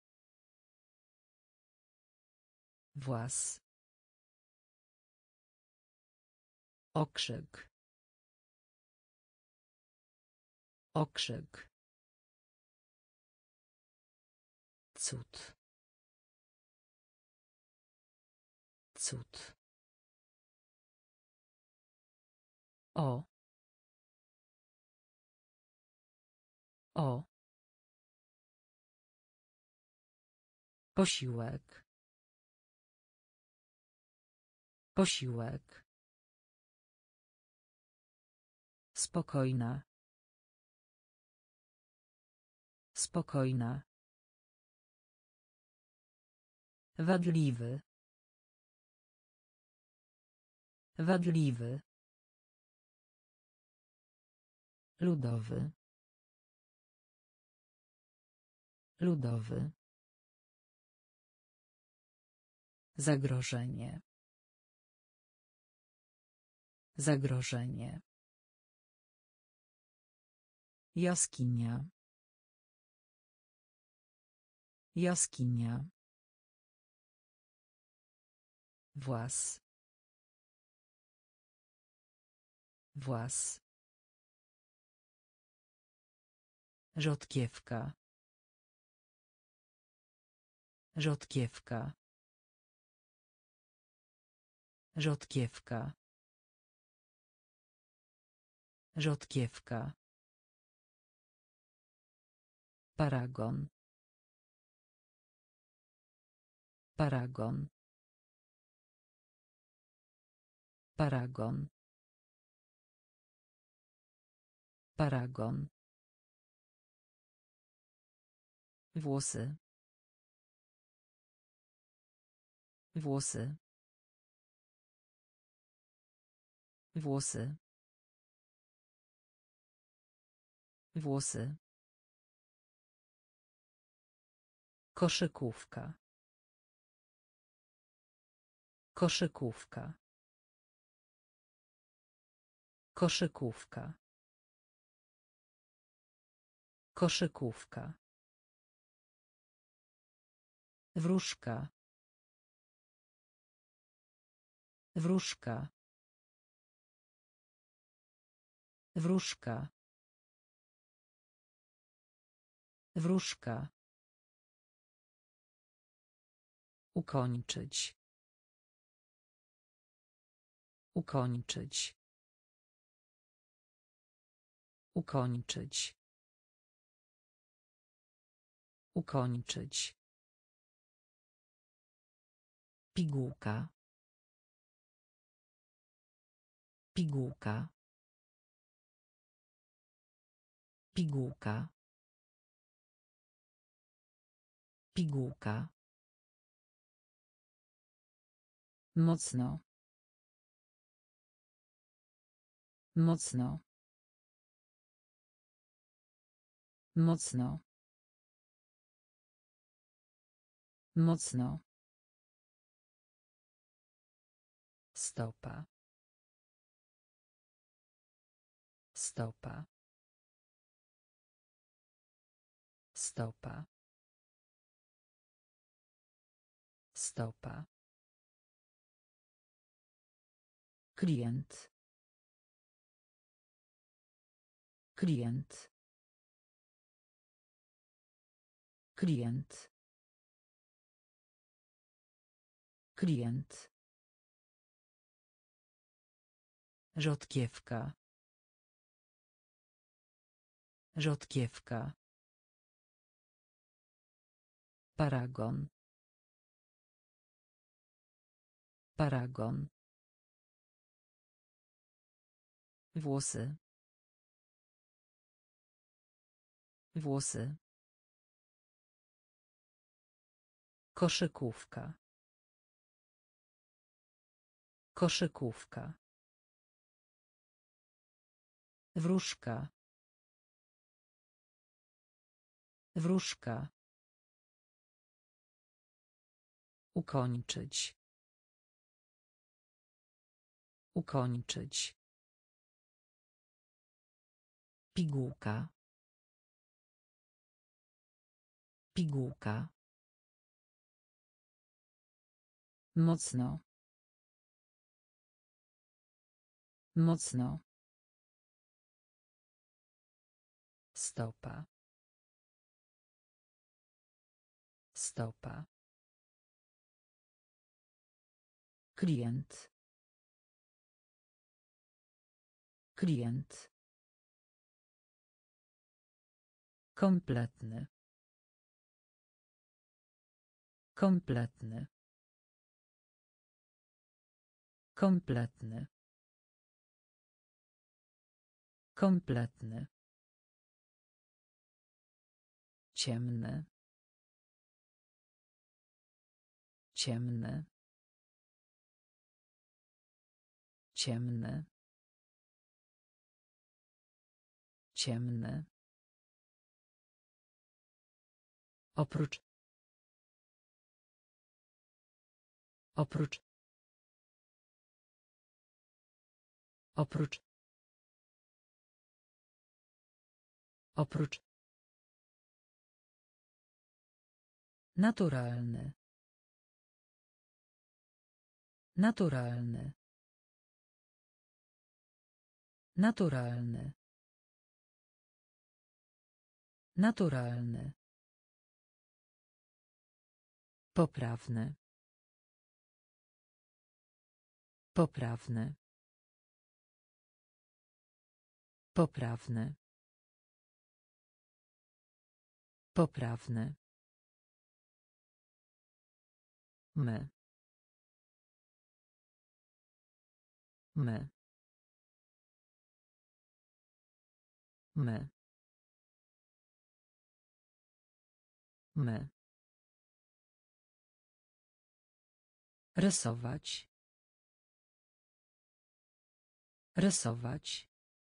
A: Włas. Okrzyk. Okrzyk. Cud. Cud. O. O. Posiłek. Posiłek. Spokojna. Spokojna. Wadliwy. Wadliwy. Ludowy. Ludowy. Zagrożenie. Zagrożenie. Jaskinia. Jaskinia. Włas. Włas. Rzodkiewka. Rzodkiewka. Rzodkiewka. Rzodkiewka. Paragon. Paragon. Paragon. Paragon. Włosy. Włosy. Włosy. Włosy. Koszykówka. Koszykówka. Koszykówka. Koszykówka. Wróżka. Wróżka. Wróżka. Wróżka. Ukończyć. Ukończyć. Ukończyć. Ukończyć. Pigułka. Pigułka. Pigułka. Pigułka. Mocno. Mocno. Mocno. Mocno. Stopa. Stopa. Stopa. Stopa. Klient. Klient. Klient. Klient. Rzodkiewka. Rzodkiewka. Paragon. Paragon. Włosy. Włosy. Koszykówka. Koszykówka. Wróżka. Wróżka. Ukończyć. Ukończyć. Pigułka. Pigułka. Mocno. Mocno. Stopa. Stopa. Klient. Klient. Kompletny. Kompletny. Kompletny. Kompletny. Ciemny. Ciemny. Ciemny. Ciemny. Oprócz. Oprócz. Oprócz. Oprócz. Naturalny. Naturalny. Naturalny. Naturalny. Poprawny. Poprawny. Poprawny. Poprawny. My. My. My. My. Rysować. Rysować.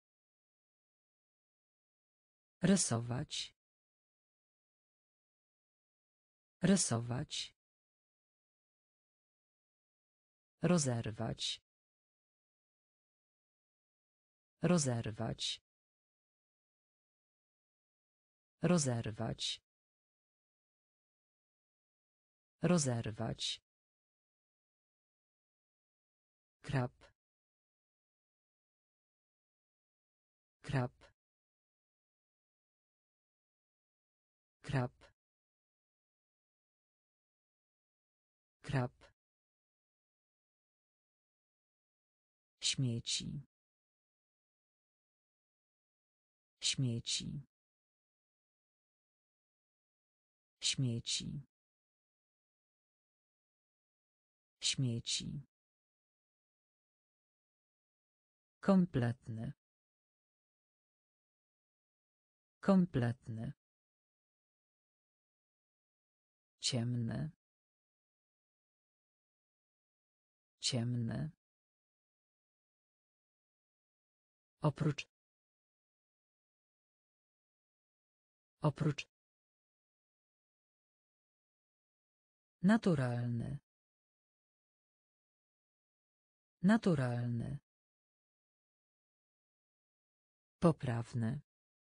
A: Rysować. Rysować. Rozerwać. Rozerwać. Rozerwać. Rozerwać. Krab. Krab. Krab. Krab. Śmieci. Śmieci. Śmieci. Śmieci. Kompletny. Kompletny. Ciemny. Ciemny. Oprócz. Oprócz. Naturalny. Naturalny. Poprawny.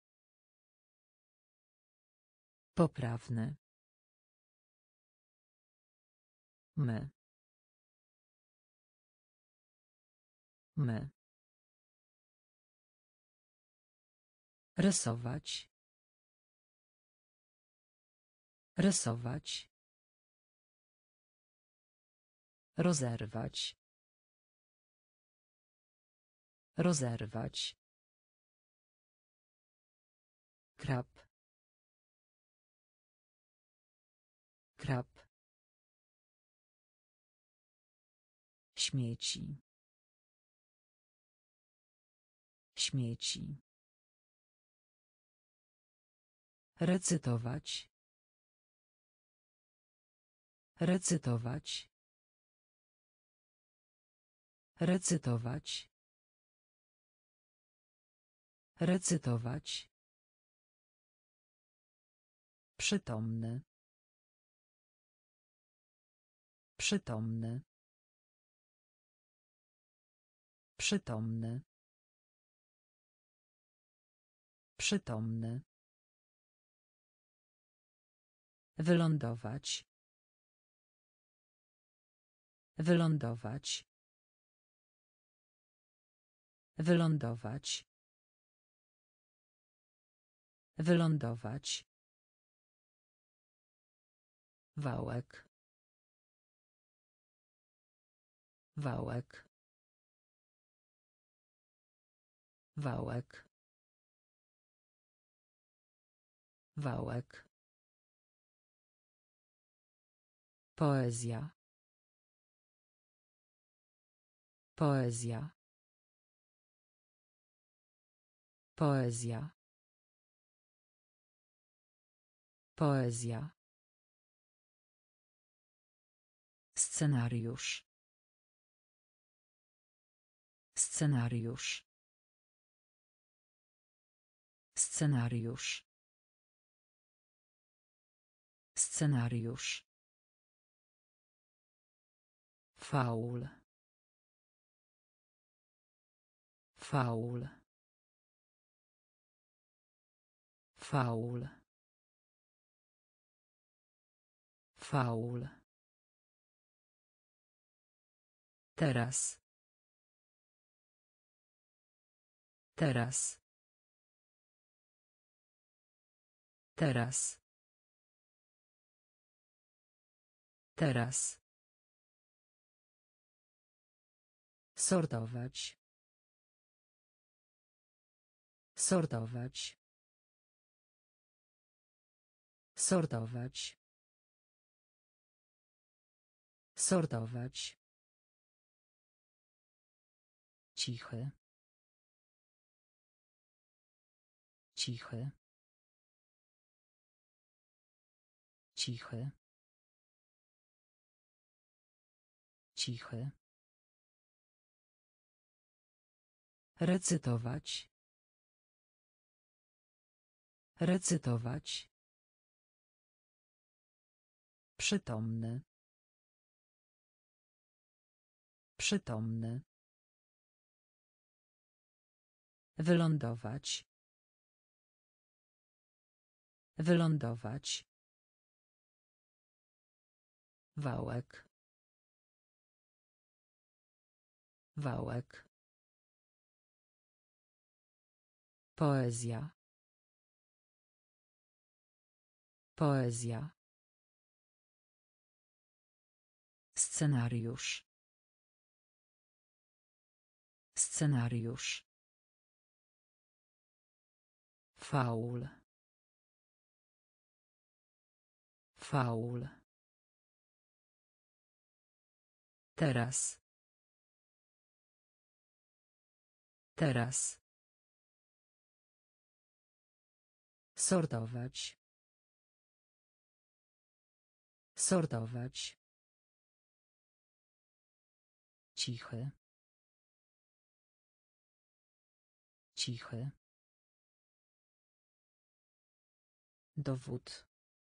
A: Poprawny. My. My. Rysować. Rysować. Rozerwać. Rozerwać. Krab. Krab. Śmieci. Śmieci. Recytować. Recytować. Recytować. Recytować. Przytomny. Przytomny. Przytomny. Przytomny. Wylądować. Wylądować. Wylądować. Wylądować. Wałek. Wałek. Wałek. Wałek. Poezja. Poezja. Poezja. Poezja. Scenariusz. Scenariusz. Scenariusz. Scenariusz. Faul. Faul. Faul. Faul. Teraz. Teraz. Teraz. Teraz. Sortować. Sortować. Sortować. Sortować. Cichy. Cichy. Cichy. Cichy. Recytować. Recytować. Przytomny. Przytomny. Wylądować. Wylądować. Wałek. Wałek. Poezja. Poezja. Scenariusz. Scenariusz. Faul. Faul. Teraz. Teraz. Sortować. Sortować. Cichy. Cichy. Dowód.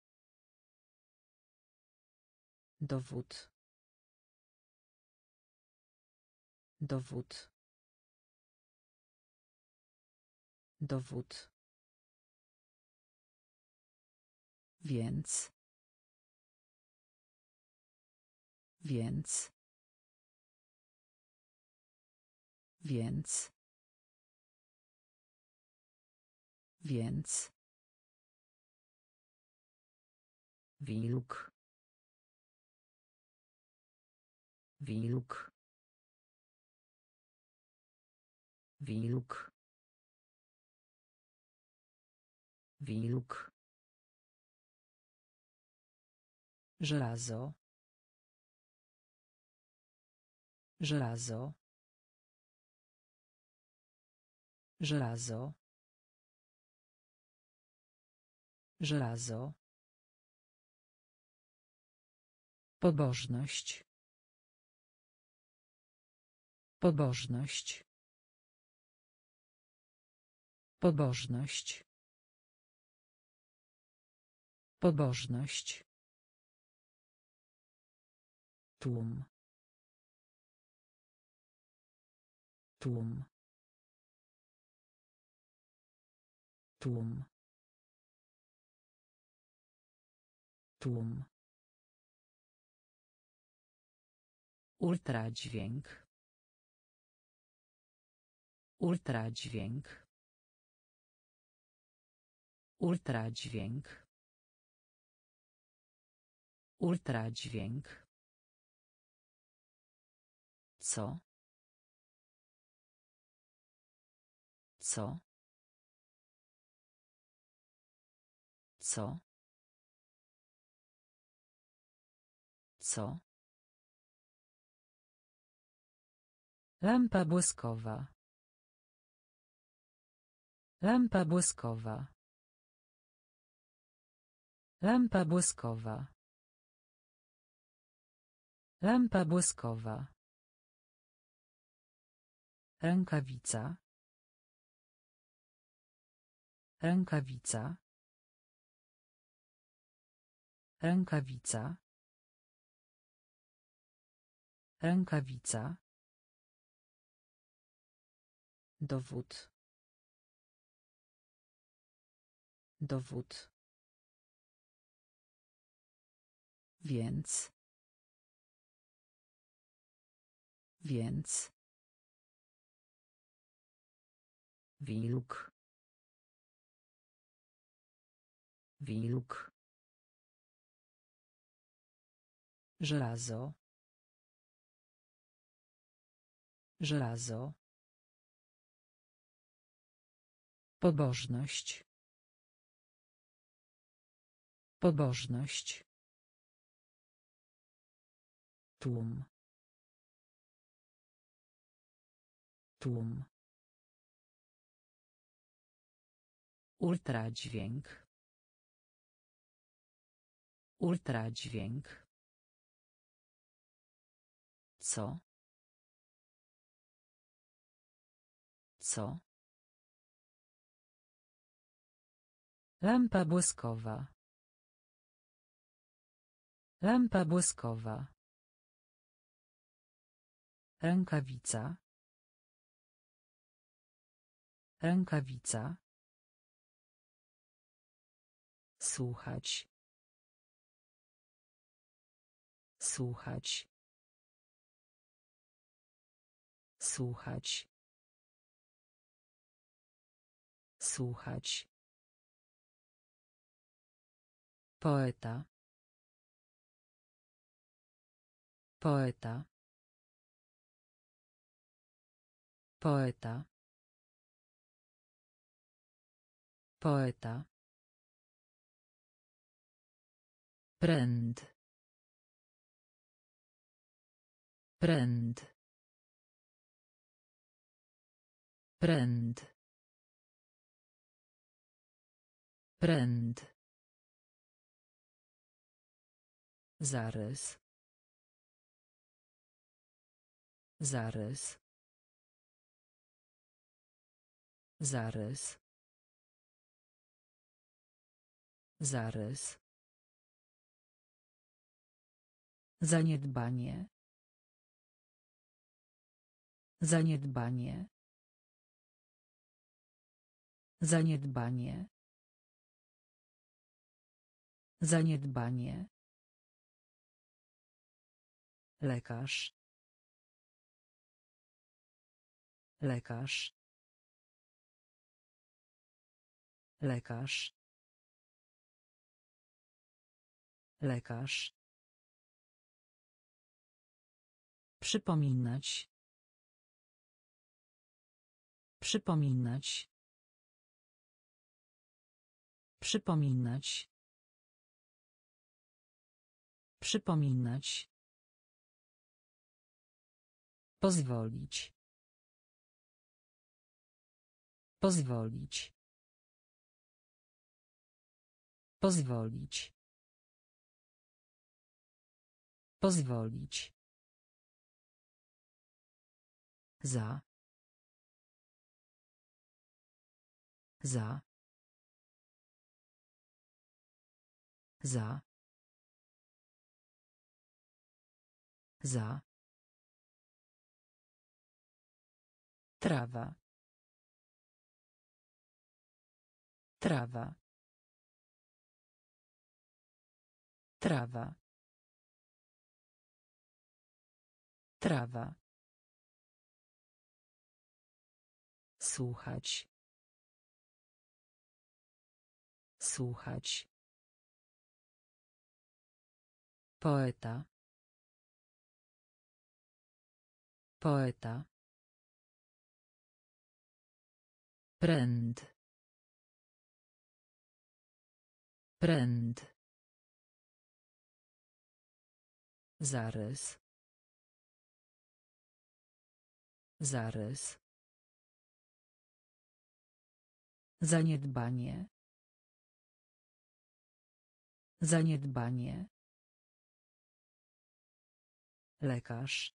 A: Dowód. Dowód. Dowód. Więc. Więc. Więc. Więc. Wilk. Wilk. Wilk. Wilk. Żelazo. Żelazo. Żelazo. Żelazo. Pobożność. Pobożność. Pobożność. Pobożność. Tłum. Tłum. Tłum. Tłum. Ultradźwięk. Ultradźwięk. Ultradźwięk. Ultradźwięk. Co? Co? Co? Co? Lampa błyskowa. Lampa błyskowa. Lampa błyskowa. Lampa błyskowa. Rękawica. Rękawica. Rękawica. Rękawica. Dowód. Dowód. Więc. Więc. Wilk. Wilk. Żelazo. Żelazo. Pobożność. Pobożność. Tłum. Tłum. Ultradźwięk. Ultradźwięk. Co? Co? Lampa błyskowa. Lampa błyskowa. Rękawica. Rękawica. Słuchać. Słuchać. Słuchać. Słuchać. Poeta. Poeta. Poeta. Poeta. Pręd. Pręd. Pręd. Pręd. Zarys. Zarys. Zarys. Zarys. Zaniedbanie. Zaniedbanie. Zaniedbanie. Zaniedbanie. Lekarz. Lekarz. Lekarz. Lekarz. Przypominać. Przypominać. Przypominać. Przypominać. Pozwolić. Pozwolić. Pozwolić. Pozwolić. Za. Za. Za. Za. Trawa. Trawa. Trawa. Trawa. Słuchać. Słuchać. Poeta. Poeta. Pręd. Pręd. Zarys. Zarys. Zaniedbanie. Zaniedbanie. Lekarz.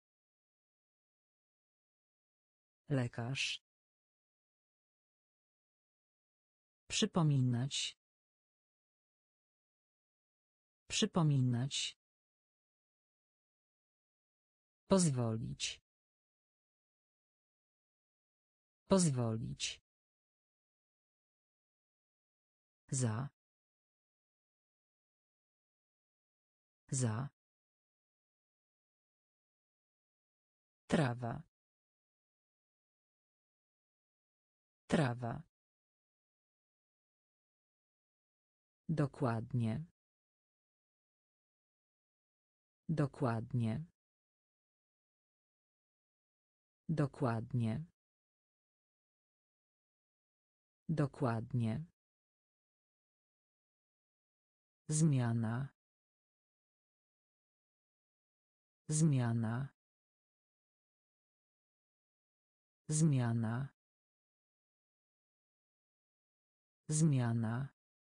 A: Lekarz. Przypominać. Przypominać. Pozwolić. Pozwolić. Za. Za. Trawa. Trawa. Dokładnie. Dokładnie. Dokładnie. Dokładnie. Zmiana. Zmiana. Zmiana. Zmiana.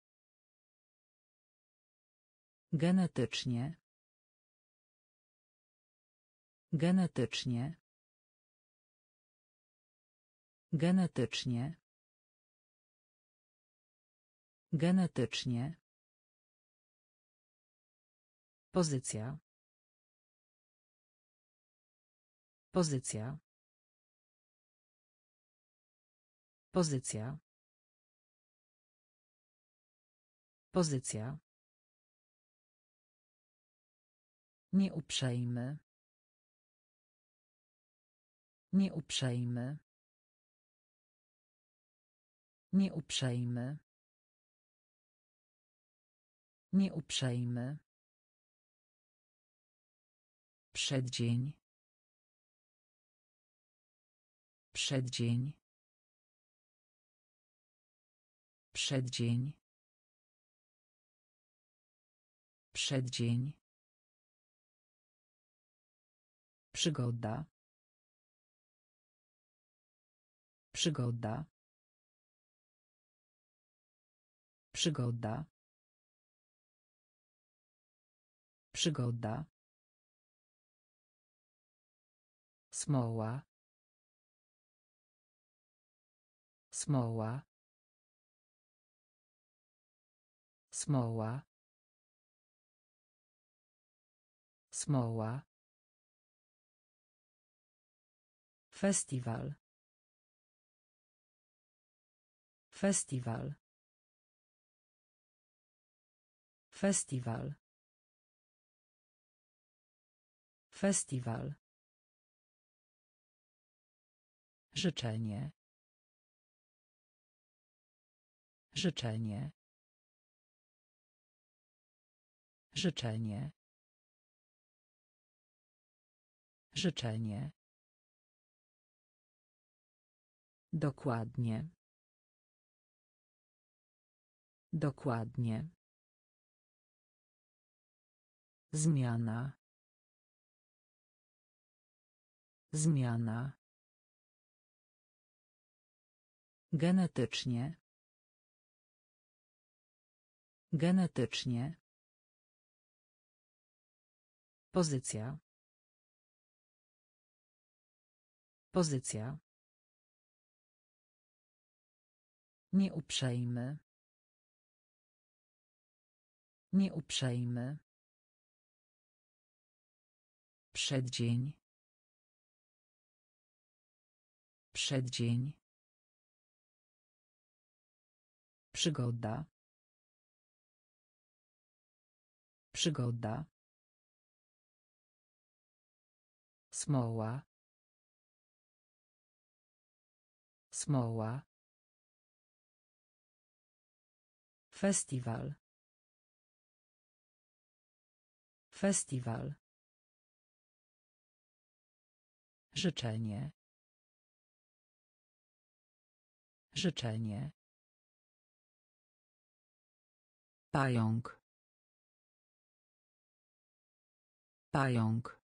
A: Genetycznie. Genetycznie. Genetycznie. Genetycznie. Pozycja. Pozycja. Pozycja. Pozycja. Nieuprzejmy. Nieuprzejmy. Nieuprzejmy. Nieuprzejmy. Przeddzień. Przeddzień. Przeddzień. Przeddzień. Przygoda. Przygoda. Przygoda. Przygoda. Smoła. Smoła. Smoła. Smoła. Festiwal. Festiwal. Festiwal. Festiwal. Życzenie. Życzenie. Życzenie. Życzenie. Dokładnie. Dokładnie. Zmiana. Zmiana. Genetycznie. Genetycznie. Pozycja. Pozycja. Nieuprzejmy. Nieuprzejmy. Przeddzień. Przeddzień. Przygoda. Przygoda. Smoła. Smoła. Festiwal. Festiwal. Życzenie. Życzenie. Pająk. Pająk.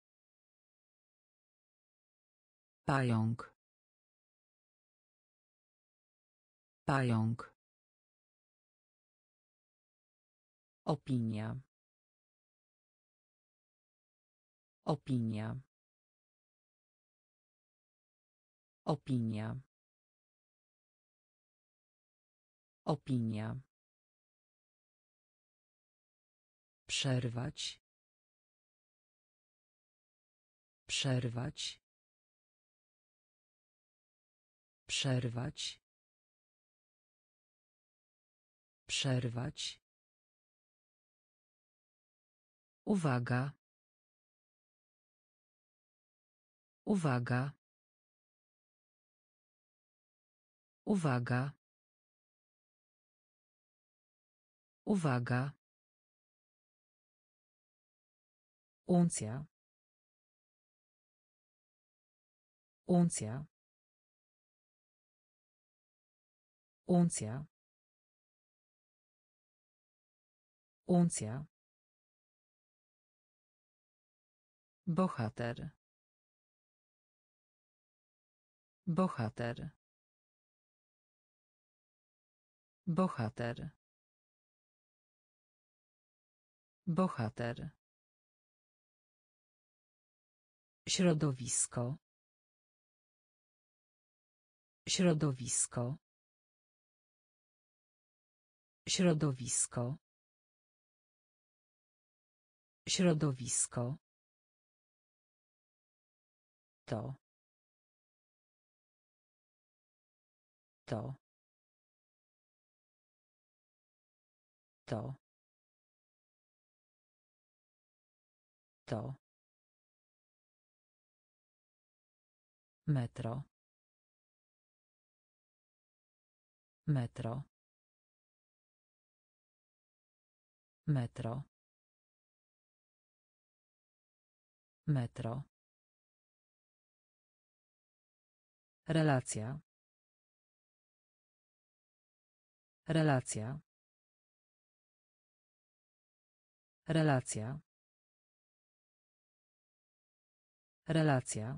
A: Pająk. Pająk. Opinia. Opinia. Opinia. Opinia. Przerwać. Przerwać. Przerwać. Przerwać. Uwaga. Uwaga. Uwaga. Uwaga. Uncja. Uncja. Uncja. Uncja. Bohater. Bohater. Bohater. Bohater. Środowisko. Środowisko. Środowisko. Środowisko. To. To. To. To. Metro. Metro. Metro. Metro. Relacja. Relacja. Relacja. Relacja.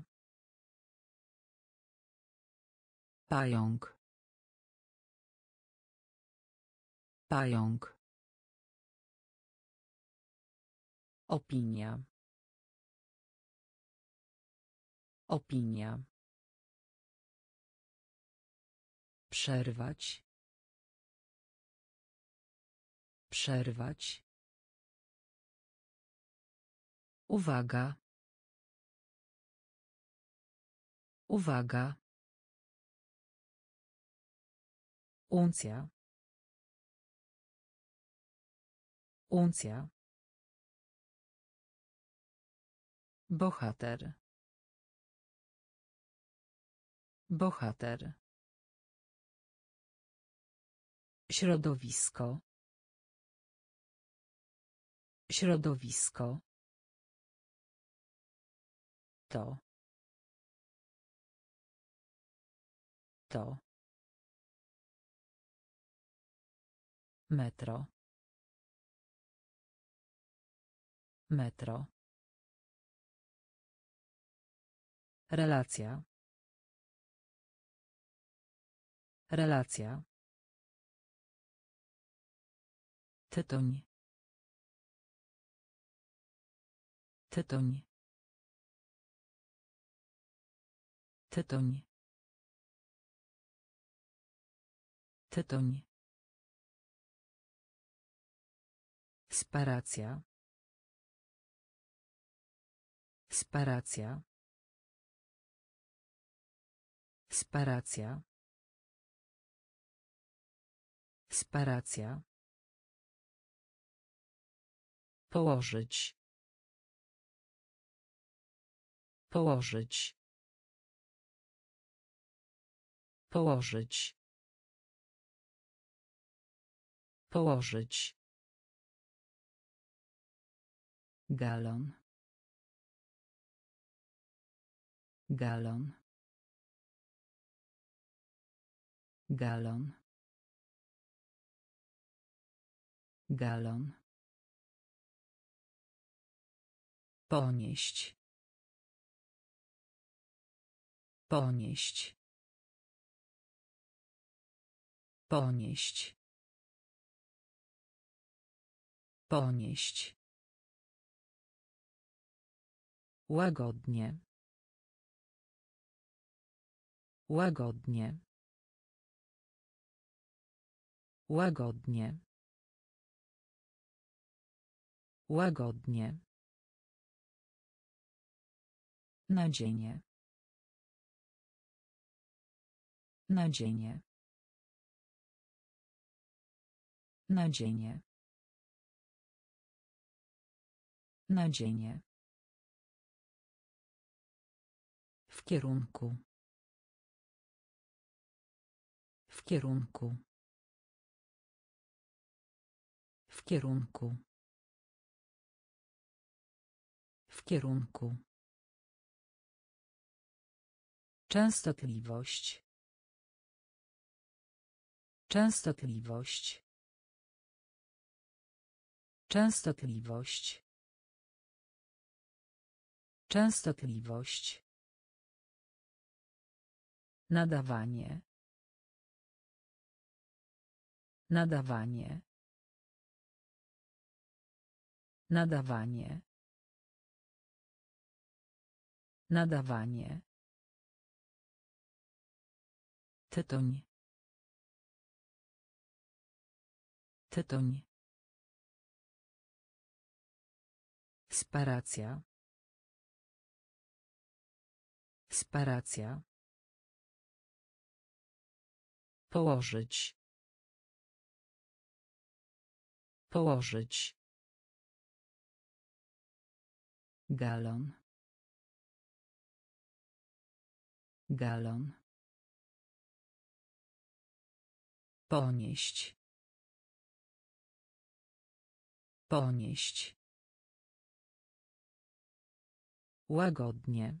A: Pająk. Pająk. Opinia. Opinia. Przerwać. Przerwać. Uwaga. Uwaga. Uncja. Uncja. Bohater. Bohater. Środowisko. Środowisko. To. To. Metro. Metro. Relacja. Relacja. Tytoń. Tytoń. Tytoń. Tytoń. Sparacja. Sparacja. Sparacja. Sparacja. Położyć. Położyć. Położyć. Położyć. Galon. Galon. Galon. Galon. Ponieść. Ponieść. Ponieść. Ponieść. Łagodnie. Łagodnie. Łagodnie. Łagodnie. Nadzienie. Nadzienie. Nadzienie. Nadzienie. W kierunku. W kierunku. W kierunku. W kierunku. Częstotliwość. Częstotliwość. Częstotliwość. Częstotliwość. Nadawanie. Nadawanie. Nadawanie. Nadawanie. Tytoń. Tytoń. Sparacja. Sparacja. Położyć. Położyć. Galon. Galon. Ponieść. Ponieść. Łagodnie.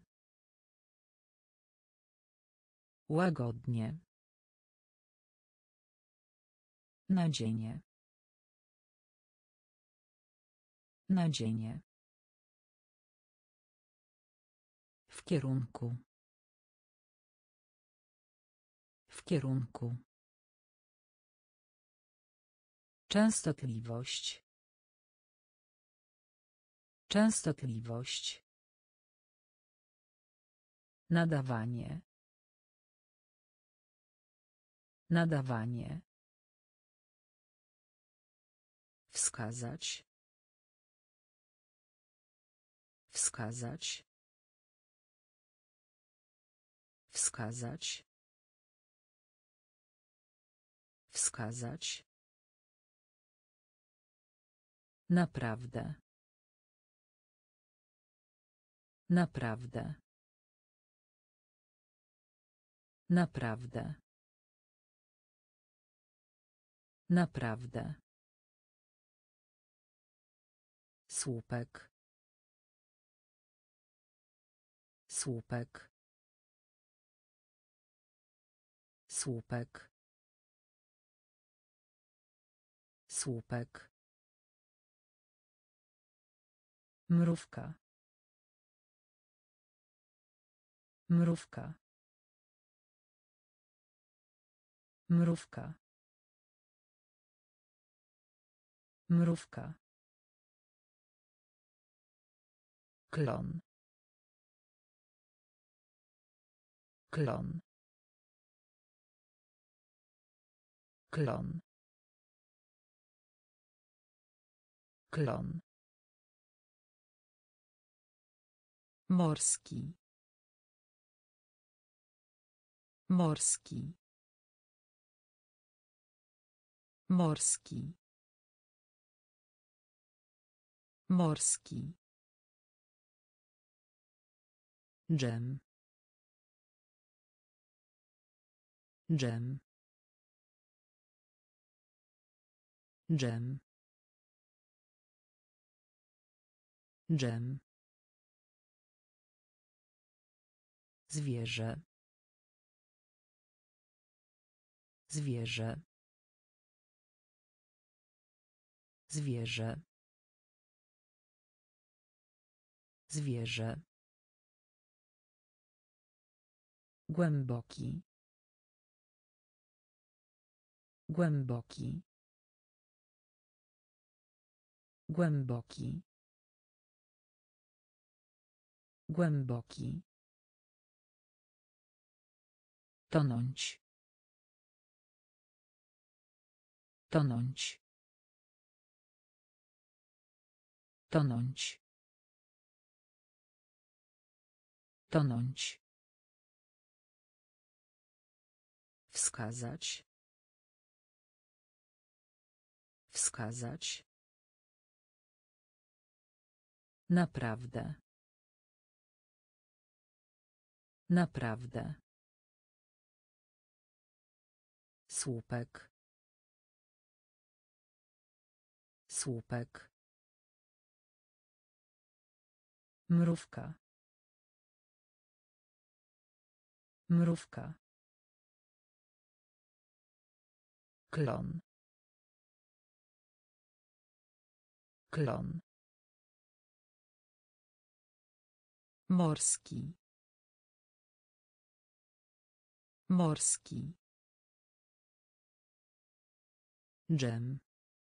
A: Łagodnie. Nadzienie. Nadzienie. W kierunku. W kierunku. Częstotliwość. Częstotliwość. Nadawanie. Nadawanie. Wskazać. Wskazać. Wskazać. Wskazać. Naprawdę. Naprawdę. Naprawdę. Naprawdę. Słupek. Słupek. Słupek. Słupek. Mrówka. Mrówka. Mrówka. Mrówka. Klon. Klon. Klon. Klon. Morski. Morski. Morski. Morski. Dżem. Dżem. Dżem. Dżem. Zwierzę. Zwierzę. Zwierzę. Zwierzę. Głęboki. Głęboki. Głęboki. Głęboki. Tonąć. Tonąć. Tonąć. Tonąć. Wskazać. Wskazać. Naprawdę. Naprawdę. Słupek. Słupek. Mrówka. Mrówka. Klon. Klon. Morski. Morski. Dżem.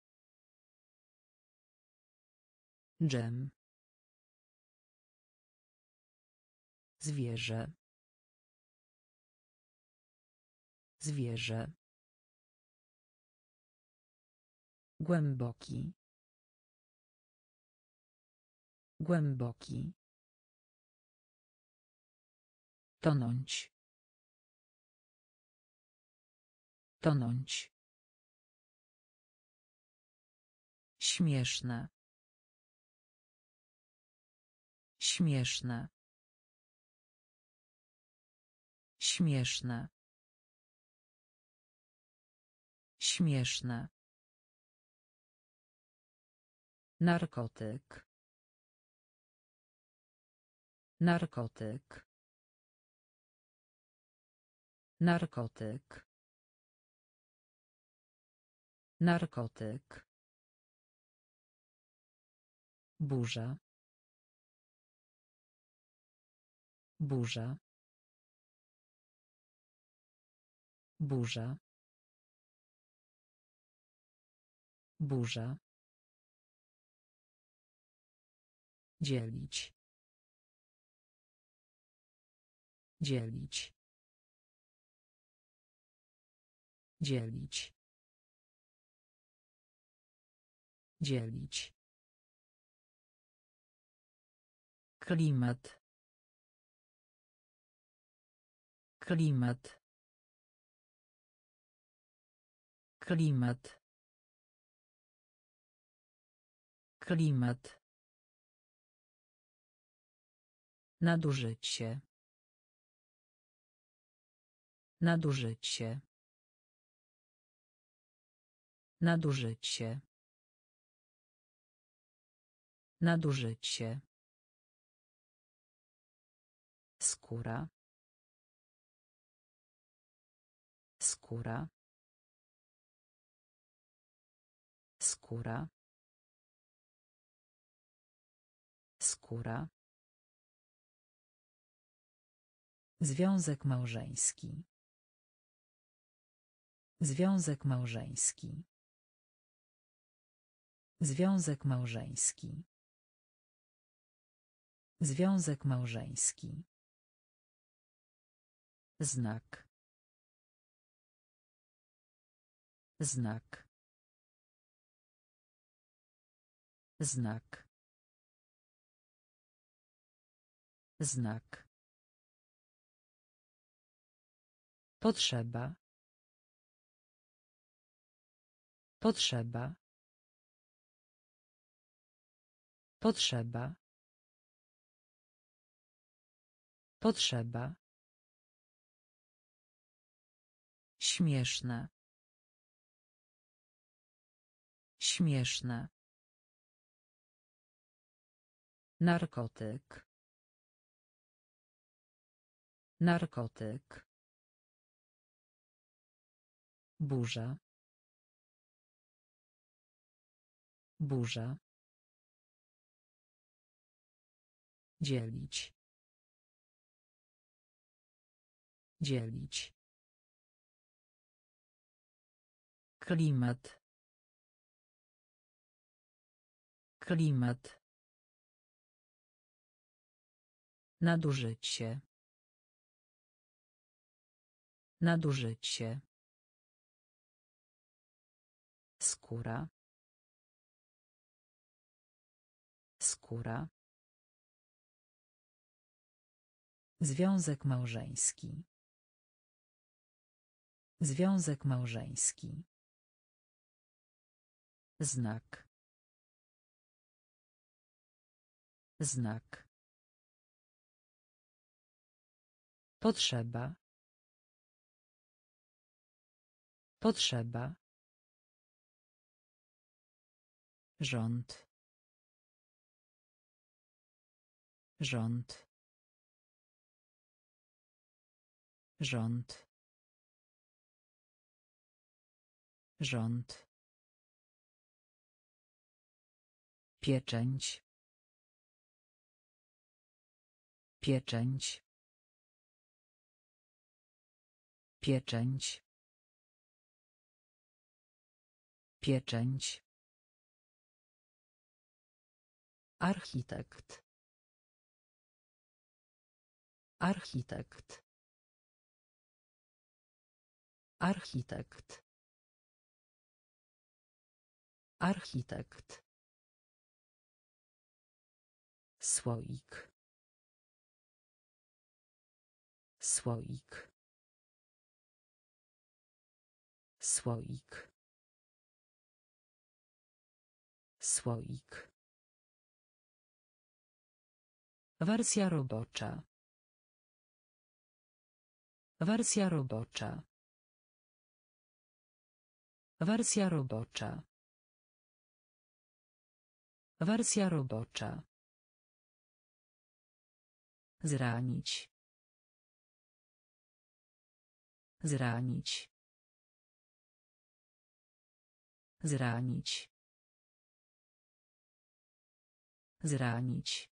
A: Dżem. Zwierzę. Zwierzę. Głęboki. Głęboki. Tonąć. Tonąć. Śmieszne. Śmieszne. Śmieszne. Śmieszne. Narkotyk. Narkotyk. Narkotyk. Narkotyk. Burza. Burza. Burza. Burza. Dzielić. Dzielić. Dzielić. Dzielić. Klimat. Klimat. Klimat. Klimat. Nadużycie. Nadużycie. Nadużycie. Nadużycie. Skóra. Skóra. Skóra. Skóra. Związek małżeński. Związek małżeński. Związek małżeński. Związek małżeński. Znak. Znak. Znak. Znak. Potrzeba. Potrzeba. Potrzeba. Potrzeba. Śmieszne. Śmieszne. Narkotyk. Narkotyk. Burza. Burza. Dzielić. Dzielić. Klimat. Klimat. Nadużycie. Nadużycie. Skóra. Skóra. Związek małżeński. Związek małżeński. Znak. Znak. Potrzeba. Potrzeba. Rząd. Rząd. Rząd. Rząd. Pieczęć. Pieczęć. Pieczęć. Pieczęć. Architekt. Architekt. Architekt. Architekt. Słoik. Słoik. Słoik. Słoik. Wersja robocza. Wersja robocza. Wersja robocza. Wersja robocza. Zranić. Zranić. Zranić. Zranić.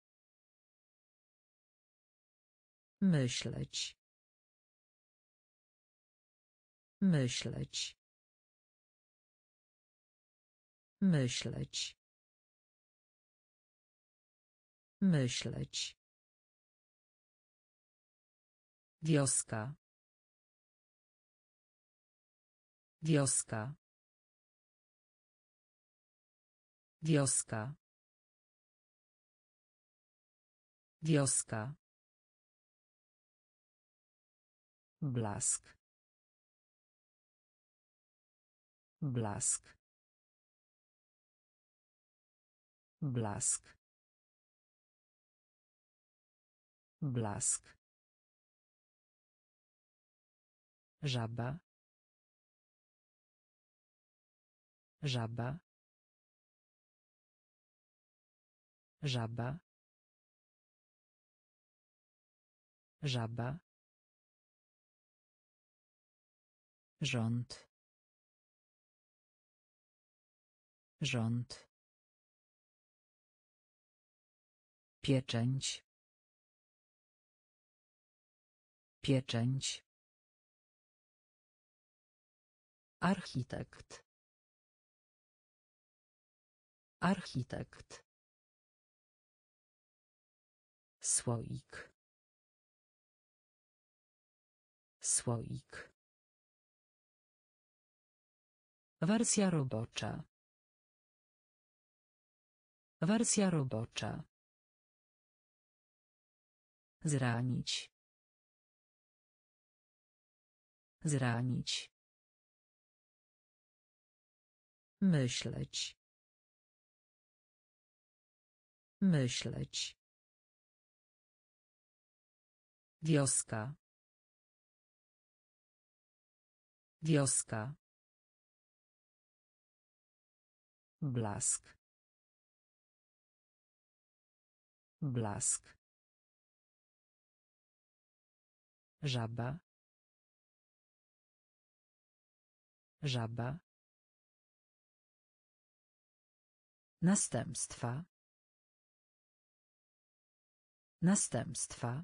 A: Myśleć. Myśleć. Myśleć. Myśleć. Wioska. Wioska. Wioska. Wioska. Blask. Blask. Blask. Blask. Żaba. Żaba. Żaba. Żaba. Rząd. Rząd. Pieczęć. Pieczęć. Architekt. Architekt. Słoik. Słoik. Wersja robocza. Wersja robocza. Zranić. Zranić. Myśleć. Myśleć. Wioska. Wioska. Blask. Blask. Żaba. Żaba. Następstwa. Następstwa.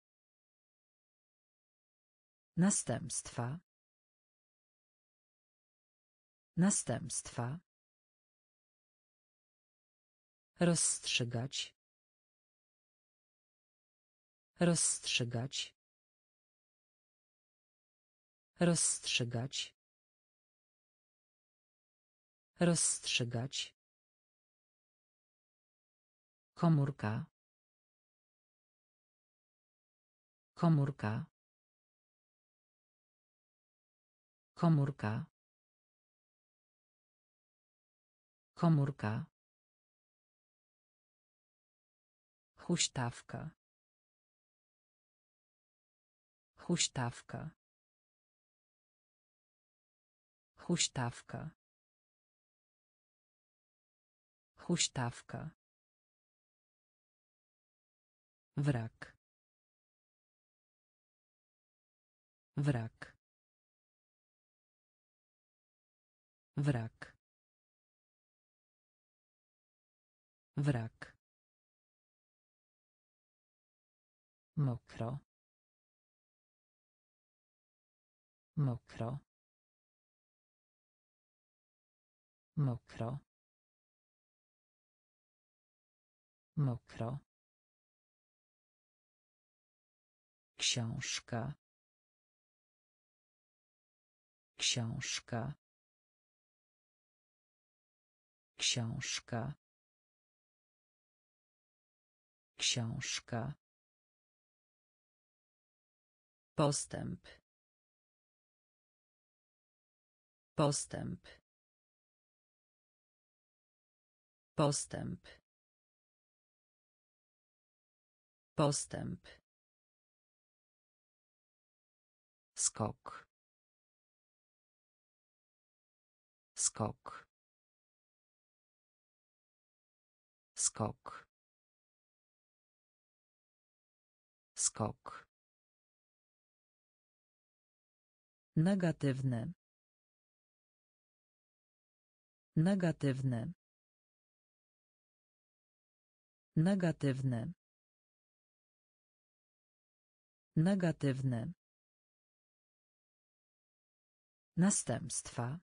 A: Następstwa. Następstwa. Rozstrzygać. Rozstrzygać. Rozstrzygać. Rozstrzygać. Komórka. Komórka. Komórka. Komórka. Huśtawka. Huśtawka. Huśtawka. Huśtawka. Wrak. Wrak. Wrak. Wrak. Mokro. Mokro. Mokro. Mokro. Książka. Książka. Książka. Książka. Postęp. Postęp. Postęp. Postęp. Skok. Skok. Skok. Skok. Negatywne. Negatywne. Negatywne. Negatywne. Następstwa.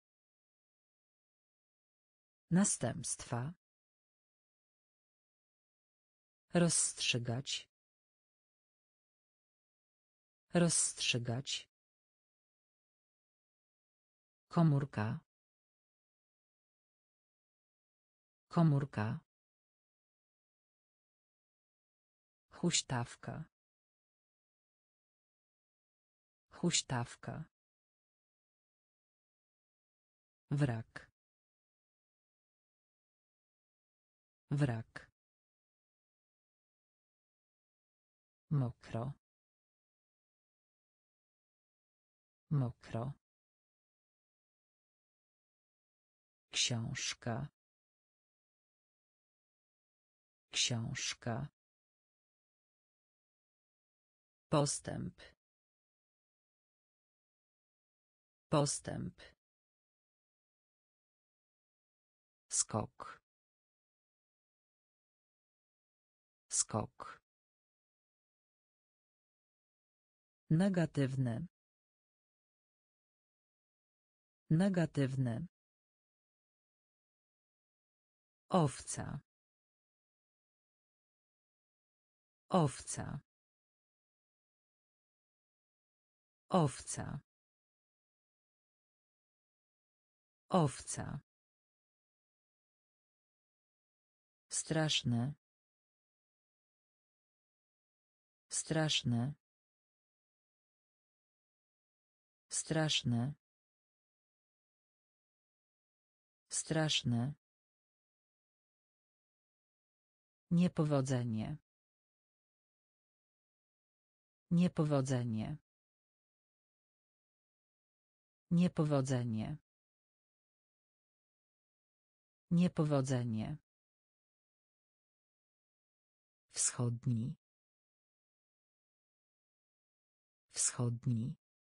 A: Następstwa. Rozstrzygać. Rozstrzygać. Komórka. Komórka. Huśtawka. Huśtawka. Wrak. Wrak. Mokro. Mokro. Książka. Książka. Postęp. Postęp. Skok. Skok. Negatywny. Negatywny. Owca. Owca. Owca. Owca. Straszne. Straszne. Straszne. Straszne. Niepowodzenie. Niepowodzenie. Niepowodzenie. Niepowodzenie. Wschodni. Wschodni.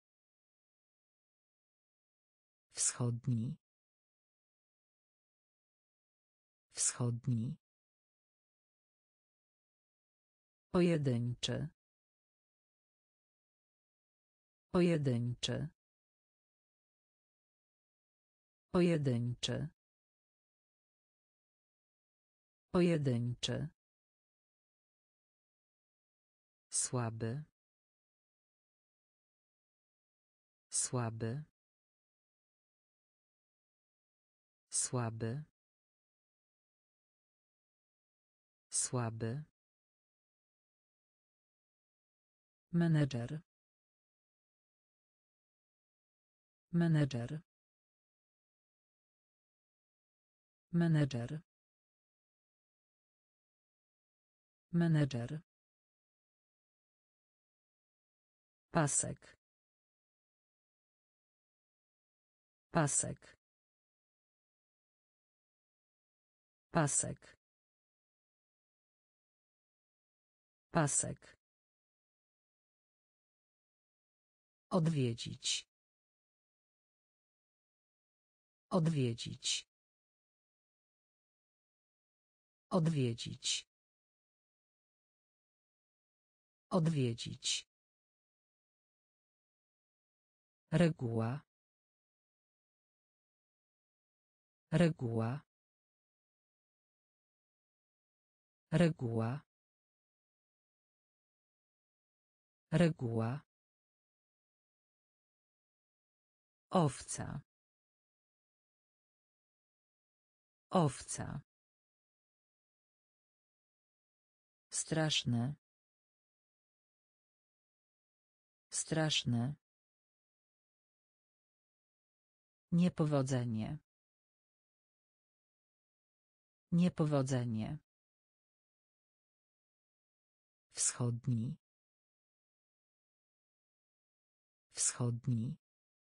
A: Wschodni. Wschodni. Pojedynczy. Pojedynczy. Pojedynczy. Pojedynczy. Słaby. Słaby. Słaby. Słaby. Menedżer. Menedżer. Menedżer. Menedżer. Pasek. Pasek. Pasek. Pasek. Odwiedzić. Odwiedzić. Odwiedzić. Odwiedzić. Reguła. Reguła. Reguła. Reguła. Owca. Owca. Straszne. Straszne. Niepowodzenie. Niepowodzenie. Wschodni. Wschodni.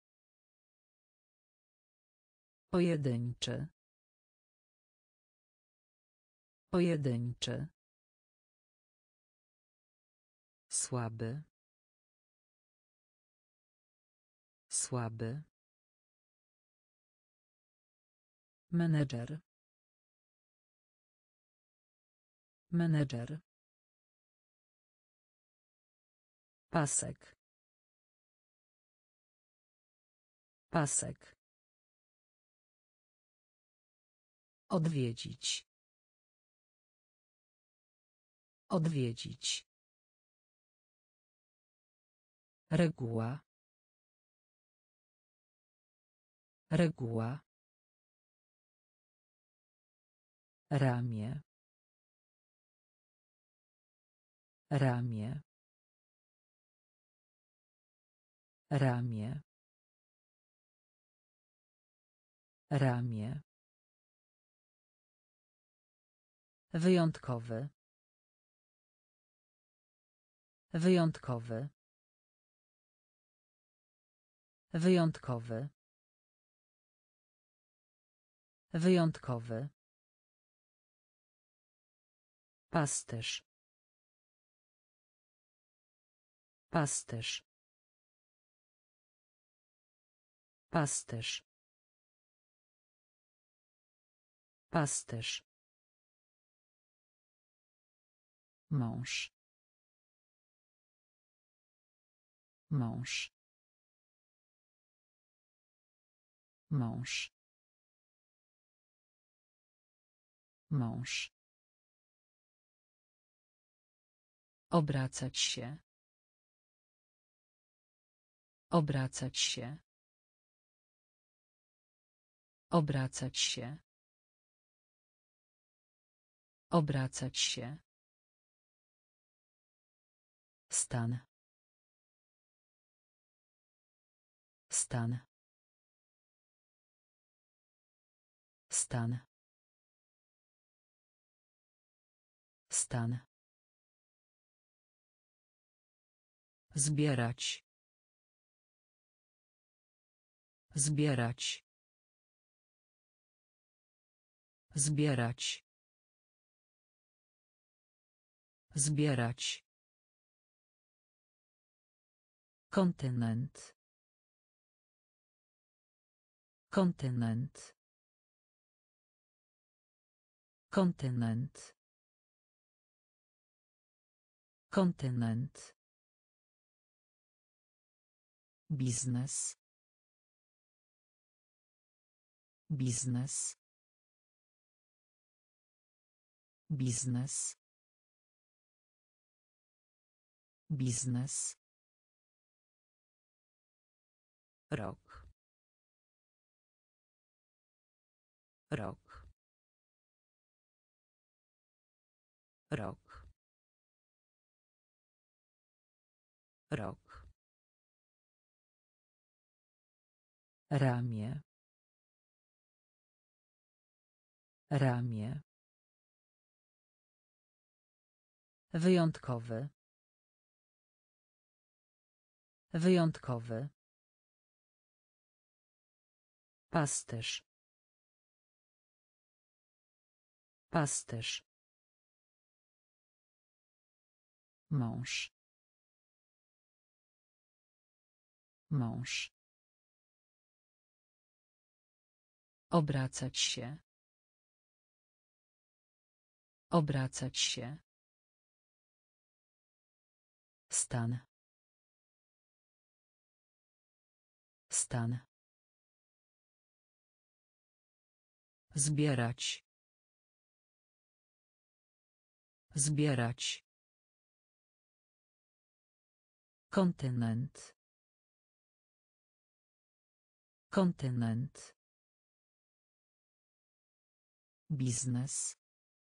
A: Pojedynczy. Pojedynczy. Słaby. Słaby. Menedżer. Menedżer. Pasek. Pasek. Odwiedzić. Odwiedzić. Reguła. Reguła. Ramię. Ramię. Ramię. Ramię. Wyjątkowy. Wyjątkowy. Wyjątkowy. Wyjątkowy. Pasterz. Pasterz. Pasterz. Pasterz. Mąż. Mąż. Mąż. Mąż. Obracać się. Obracać się. Obracać się. Obracać się. Stan. Stan. Stan. Stan. Zbierać. Zbierać. Zbierać. Zbierać. Kontynent. Kontynent. Kontynent. Kontynent. Biznes. Biznes. Biznes. Biznes. Rok. Rok. Rok. Rok. Ramię. Ramię. Wyjątkowy. Wyjątkowy. Pasterz. Pasterz. Mąż. Mąż. Obracać się. Obracać się. Stan. Stan. Zbierać. Zbierać. Kontynent. Kontynent. Biznes.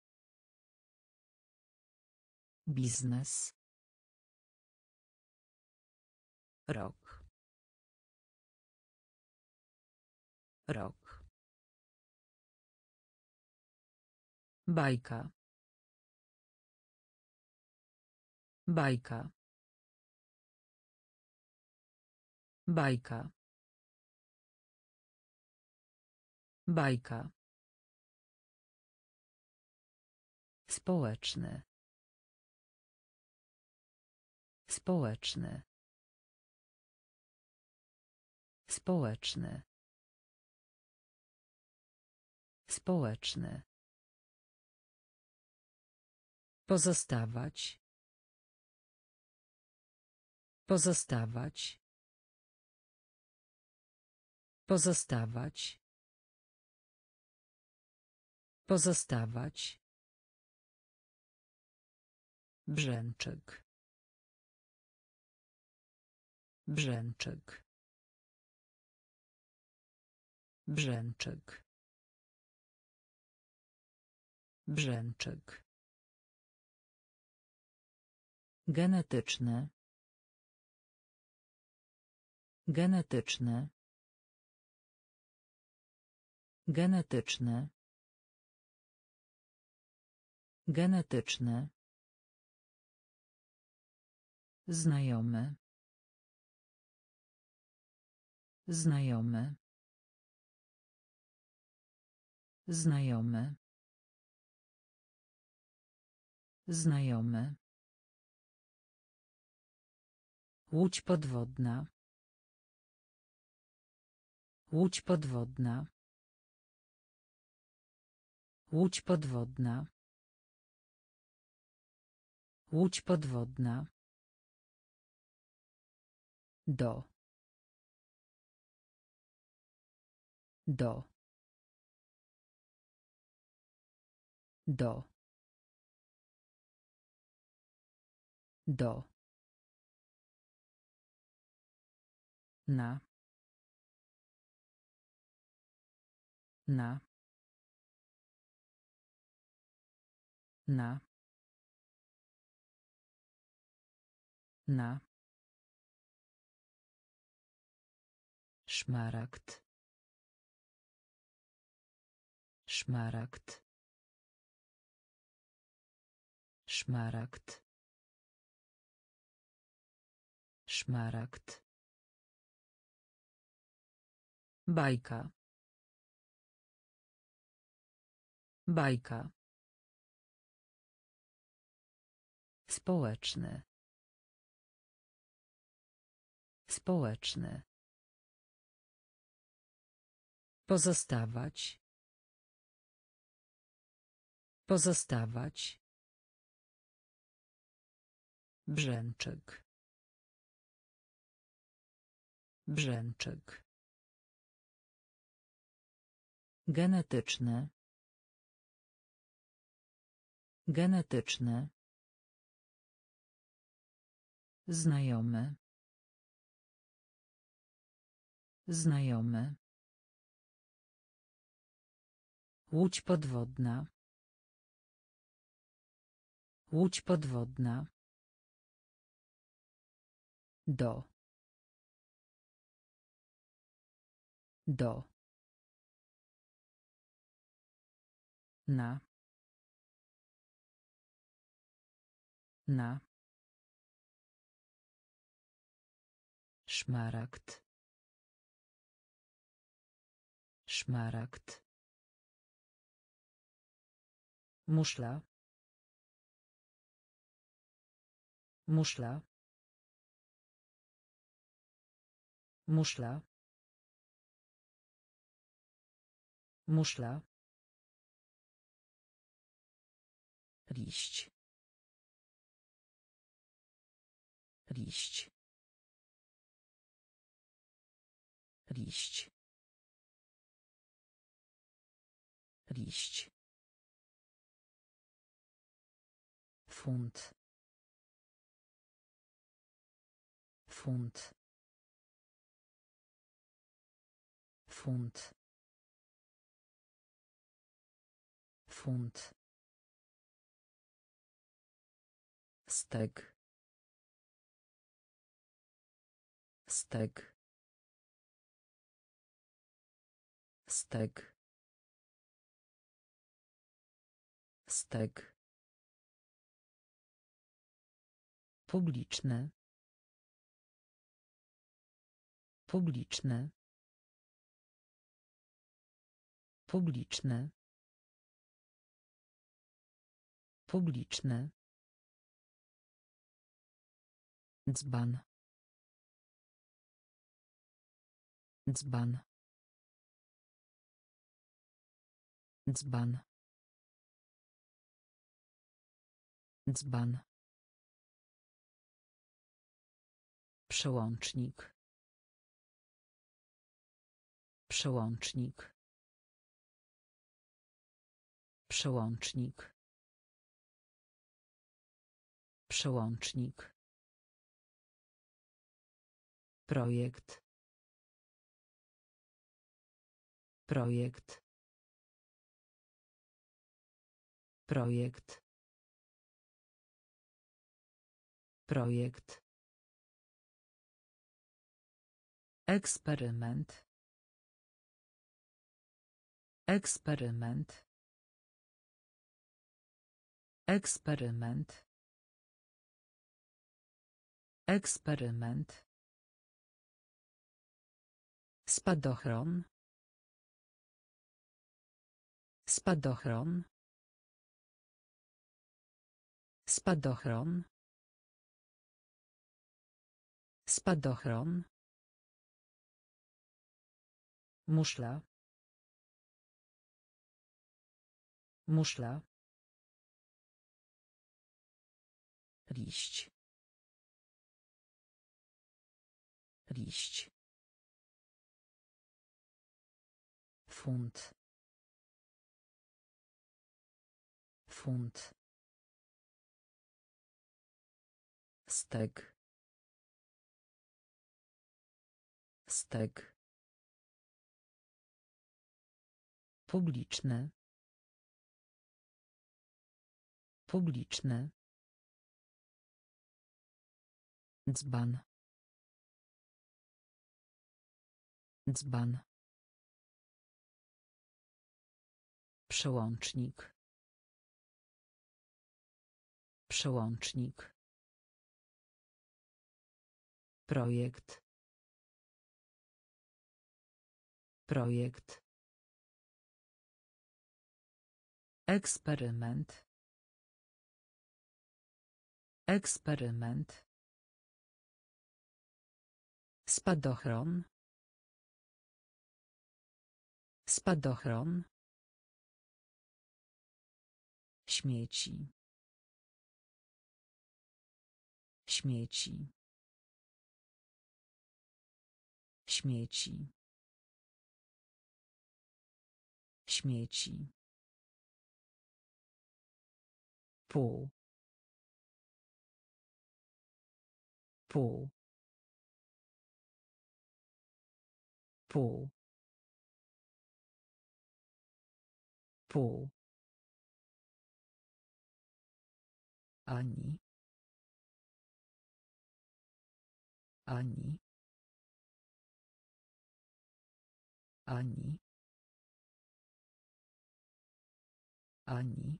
A: Biznes. Rok. Rok. Bajka. Bajka. Bajka. Bajka. Społeczny. Społeczny. Społeczny. Społeczny. Pozostawać. Pozostawać. Pozostawać. Pozostawać. Brzęczyk. Brzęczyk. Brzęczyk. Brzęczyk. Genetyczny. Genetyczny. Genetyczny. Genetyczny. Znajomy. Znajomy. Znajomy. Znajomy. Łódź podwodna. Łódź podwodna. Łódź podwodna. Łódź podwodna. Do. Do. Do. Do. Na. Na. Na. Na. Szmaragd. Szmaragd. Szmaragd. Szmaragd. Bajka. Bajka. Społeczny. Społeczny. Pozostawać. Pozostawać. Brzęczyk. Brzęczyk. Genetyczny. Genetyczny. Znajomy. Znajomy. Łódź podwodna. Łódź podwodna. Do. Do. Na. Na. Szmaragd. Szmaragd. Muszla. Muszla. Muszla. Muszla. Liść. Liść. Liść. Liść. Funt. Funt. Funt. Funt. Stek. Stek. Stek. Stek. Publiczny. Publiczny. Publiczny. Publiczny. Dzban. Dzban. Dzban. Dzban. Przełącznik. Przełącznik. Przełącznik. Przełącznik. Projekt. Projekt. Projekt. Projekt. Eksperyment. Eksperyment. Eksperyment. Eksperyment. Spadochron. Spadochron. Spadochron. Spadochron. Muszla. Muszla. Liść. Liść. Funt. Funt. Stek. Stek. Publiczny. Publiczny. Dzban. Dzban. Przełącznik. Przełącznik. Projekt. Projekt. Eksperyment. Eksperyment. Spadochron. Spadochron. Śmieci. Śmieci. Śmieci. Śmieci. Pół. Pół. Pół. Pół. Ani. Ani. Ani. Ani.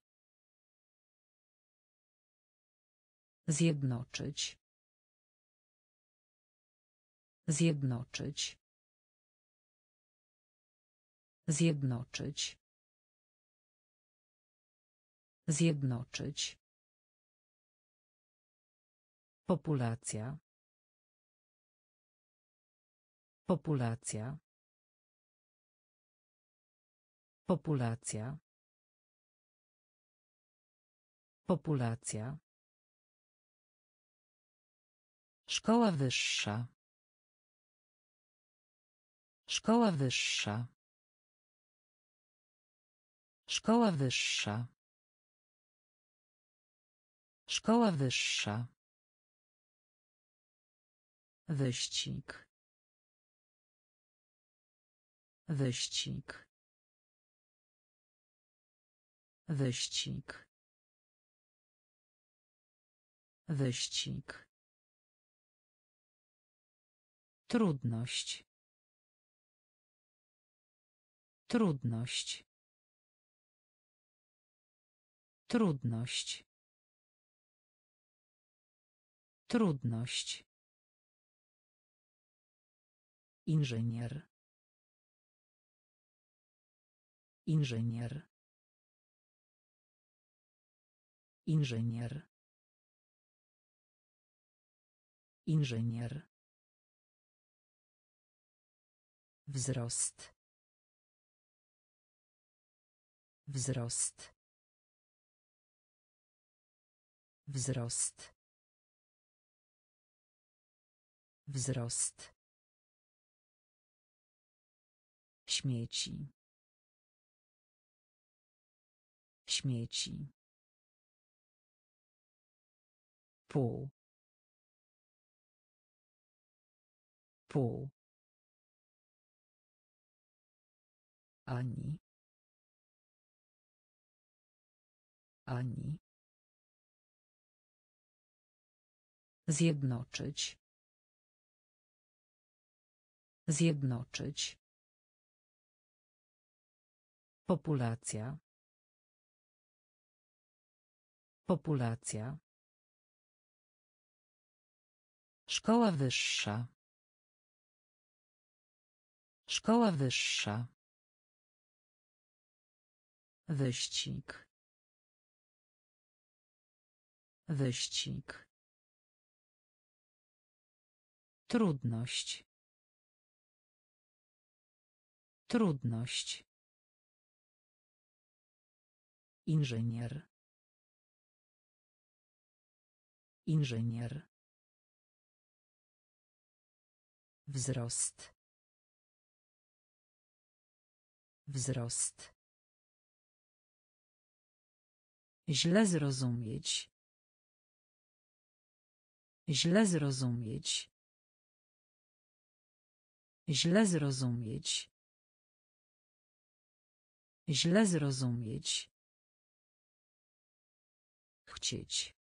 A: Zjednoczyć. Zjednoczyć. Zjednoczyć. Zjednoczyć. Populacja. Populacja. Populacja. Populacja. Szkoła wyższa. Szkoła wyższa. Szkoła wyższa. Szkoła wyższa. Wyścig. Wyścig. Wyścig. Wyścig. Trudność. Trudność. Trudność. Trudność. Inżynier. Inżynier. Inżynier. Inżynier. Wzrost. Wzrost. Wzrost. Wzrost. Śmieci. Śmieci. Pół. Pół. Ani. Pani. Zjednoczyć. Zjednoczyć. Populacja. Populacja. Szkoła wyższa. Szkoła wyższa. Wyścig. Wyścig. Trudność. Trudność. Inżynier. Inżynier. Wzrost. Wzrost. Źle zrozumieć. Źle zrozumieć. Źle zrozumieć. Źle zrozumieć. Chcieć.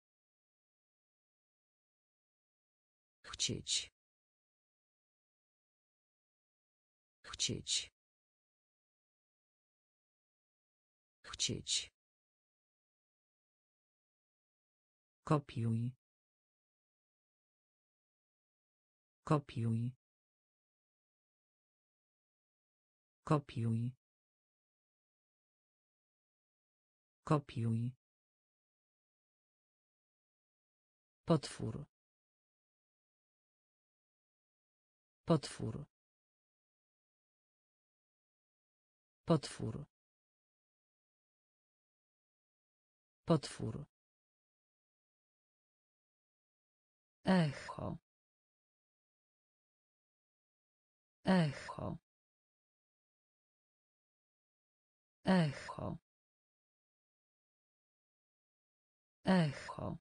A: Chcieć. Chcieć. Chcieć. Kopiuj. Kopiuj. Kopiuj. Kopiuj. Potwór. Potwór. Potwór. Potwór. Echo. Echo. Echo. Echo.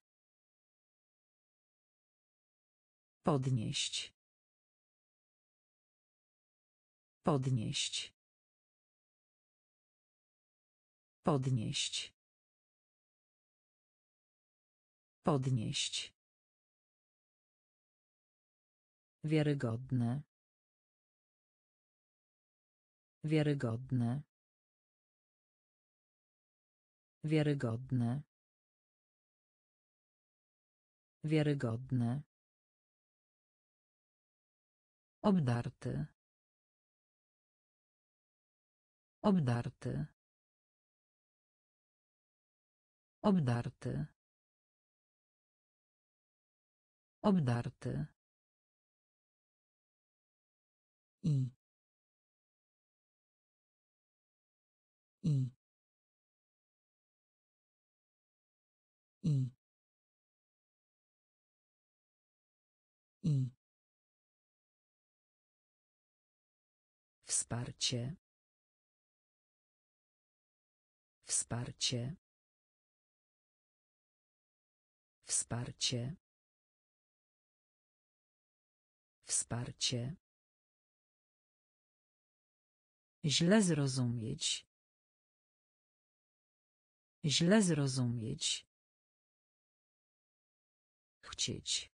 A: Podnieść. Podnieść. Podnieść. Podnieść. Wiarygodne. Wiarygodne. Wiarygodne. Wiarygodne. Obdarty. Obdarty. Obdarty. Obdarty. I. I. I. I. Wsparcie. Wsparcie. Wsparcie. Wsparcie. Źle zrozumieć. Źle zrozumieć. Chcieć.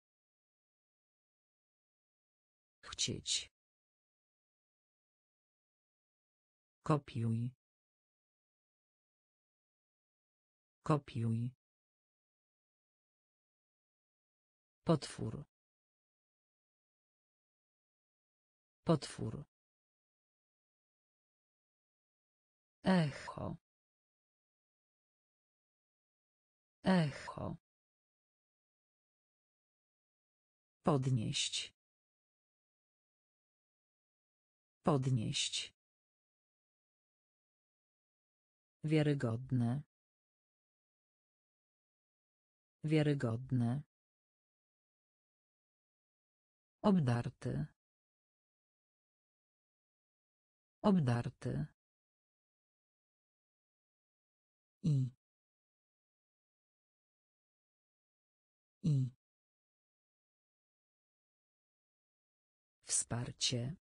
A: Chcieć. Kopiuj. Kopiuj. Potwór. Potwór. Echo. Echo. Podnieść. Podnieść. Wiarygodne. Wiarygodne. Obdarty. Obdarty. I. I. Wsparcie.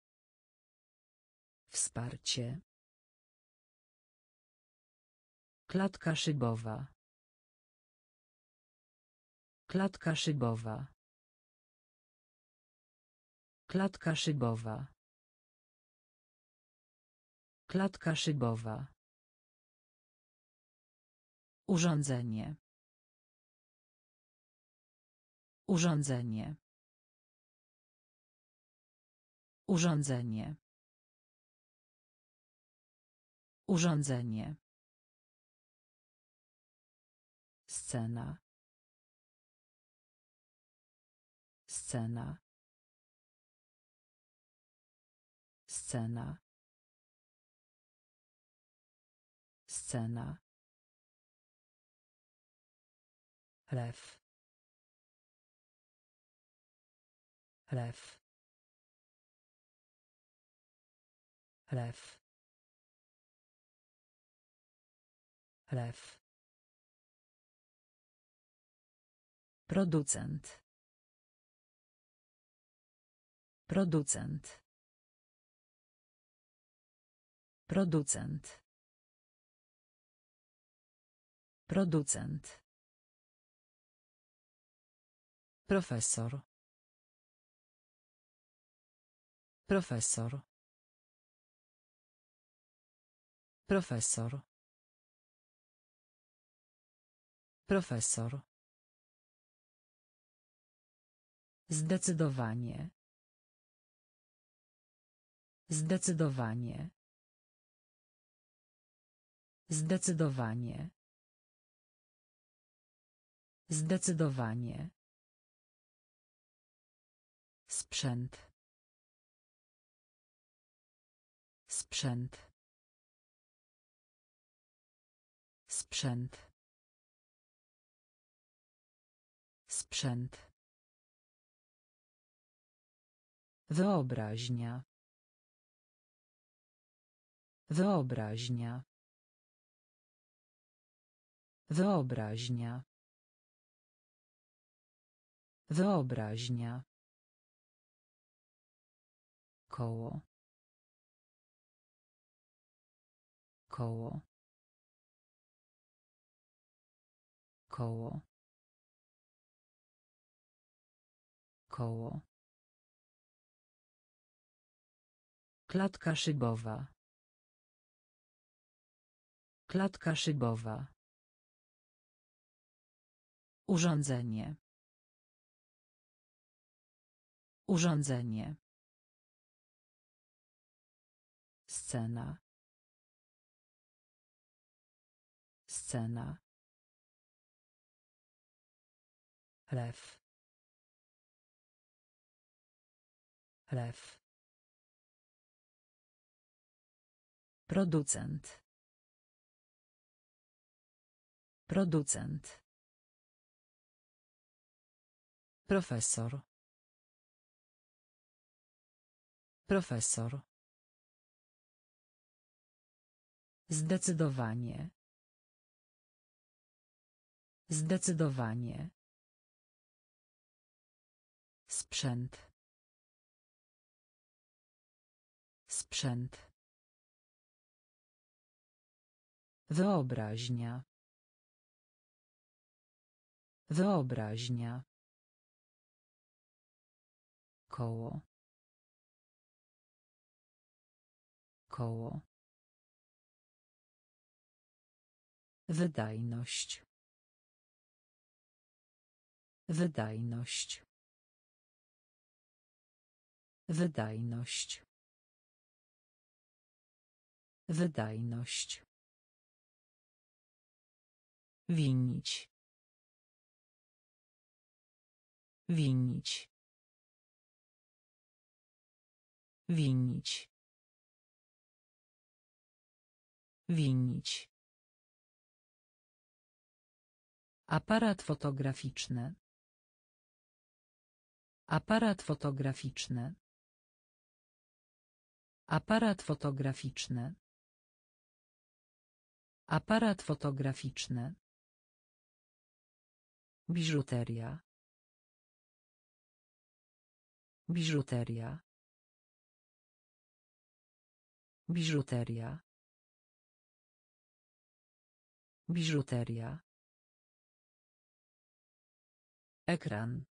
A: Wsparcie. Klatka szybowa. Klatka szybowa. Klatka szybowa. Klatka szybowa. Urządzenie. Urządzenie. Urządzenie. Urządzenie. Scena. Scena. Scena. Scena. Lew. Lew. Lew. Lew. Producent. Producent. Producent. Producent. Profesor. Profesor. Profesor. Profesor. Zdecydowanie. Zdecydowanie. Zdecydowanie. Zdecydowanie. Sprzęt. Sprzęt. Sprzęt. Sprzęt. Wyobraźnia. Wyobraźnia. Wyobraźnia. Wyobraźnia. Koło. Koło. Koło. Koło. Klatka szybowa. Klatka szybowa. Urządzenie. Urządzenie. Scena. Scena. Lew. Lew. Producent. Producent. Profesor. Profesor. Zdecydowanie. Zdecydowanie. Sprzęt. Sprzęt. Wyobraźnia. Wyobraźnia. Koło. Koło. Wydajność. Wydajność. Wydajność. Wydajność. Winić. Winić. Winić. Winić. Aparat fotograficzny. Aparat fotograficzny. Aparat fotograficzny. Aparat fotograficzny. Biżuteria. Biżuteria. Biżuteria. Biżuteria. Ekran.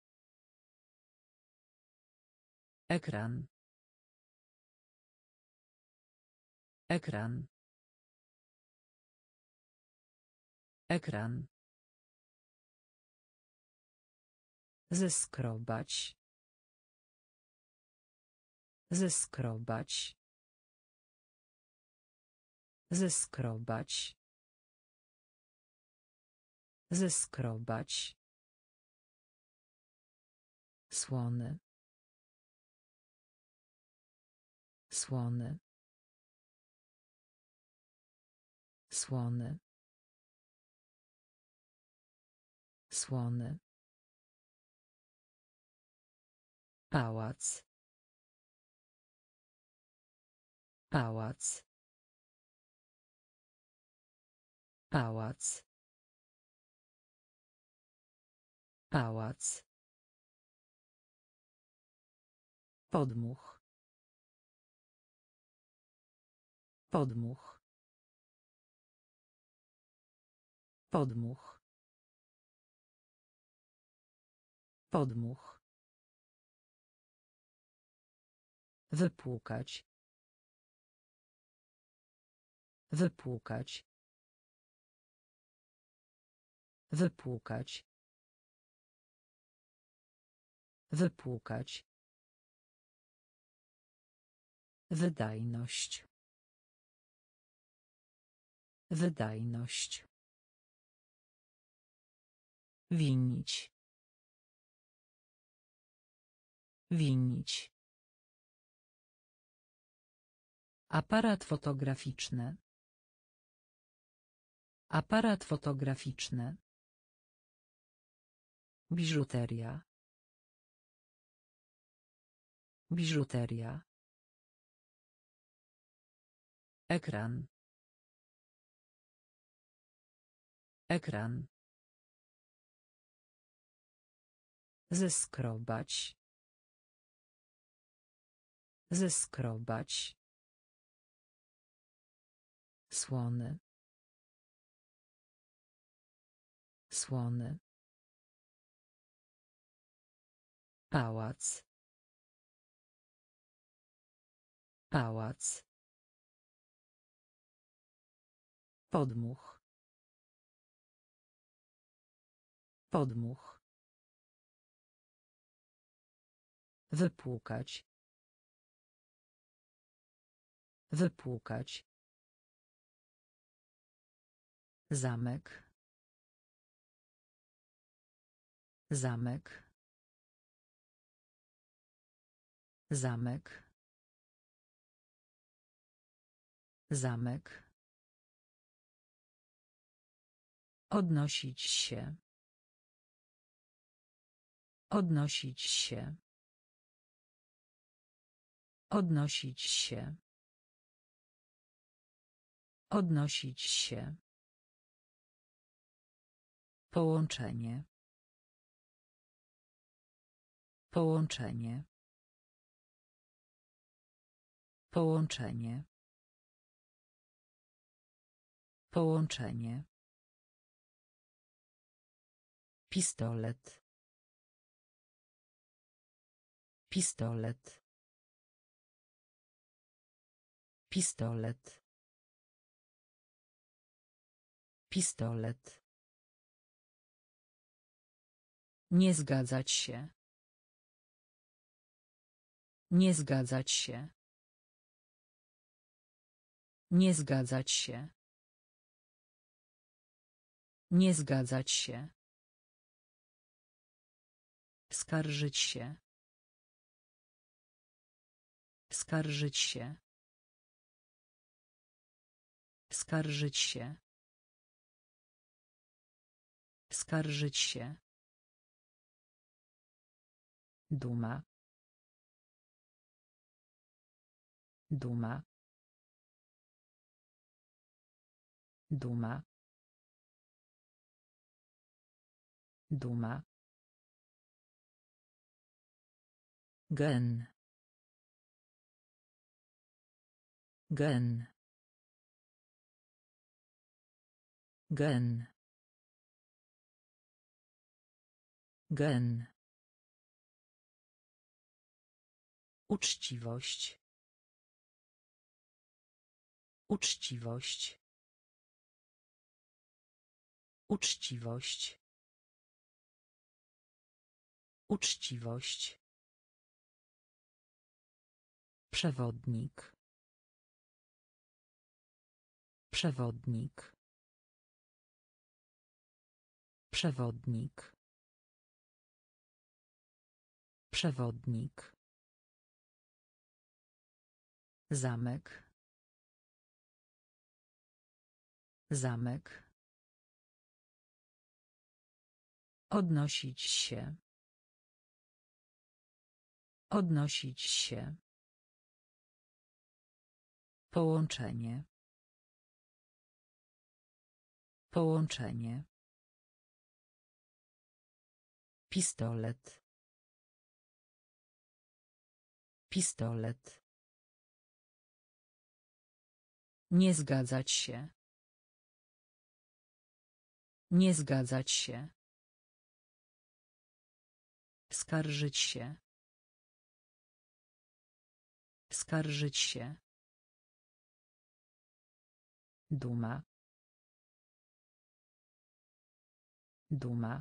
A: Ekran. Ekran. Ekran. Zeskrobać. Zeskrobać. Zeskrobać. Zeskrobać. Słony. Słony. Słony. Słony. Pałac. Pałac. Pałac. Pałac. Podmuch. Podmuch. Podmuch. Podmuch. Wypłukać. Wypłukać. Wypłukać. Wypłukać. Wydajność. Wydajność. Winić. Winić. Aparat fotograficzny. Aparat fotograficzny. Biżuteria. Biżuteria. Ekran. Ekran. Zeskrobać. Zeskrobać. Słony. Słony. Pałac. Pałac. Podmuch. Podmuch. Wypłukać. Wypłukać. Zamek. Zamek. Zamek. Zamek. Odnosić się. Odnosić się. Odnosić się. Odnosić się. Połączenie. Połączenie. Połączenie. Połączenie. Pistolet. Pistolet. Pistolet. Pistolet. Nie zgadzać się. Nie zgadzać się. Nie zgadzać się. Nie zgadzać się. Skarżyć się. Skarżyć się. Skarżyć się. Skarżyć się. Duma. Duma. Duma. Duma. Gen. Gen. Gen. Gen. Uczciwość. Uczciwość. Uczciwość. Uczciwość. Przewodnik. Przewodnik. Przewodnik. Przewodnik. Zamek. Zamek. Odnosić się. Odnosić się. Połączenie. Połączenie. Pistolet. Pistolet. Nie zgadzać się. Nie zgadzać się. Skarżyć się. Skarżyć się. Duma. Duma.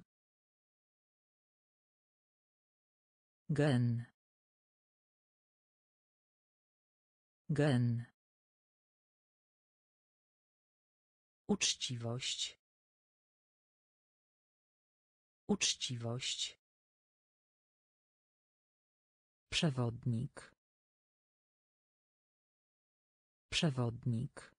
A: Gen. Gen. Uczciwość. Uczciwość. Przewodnik. Przewodnik.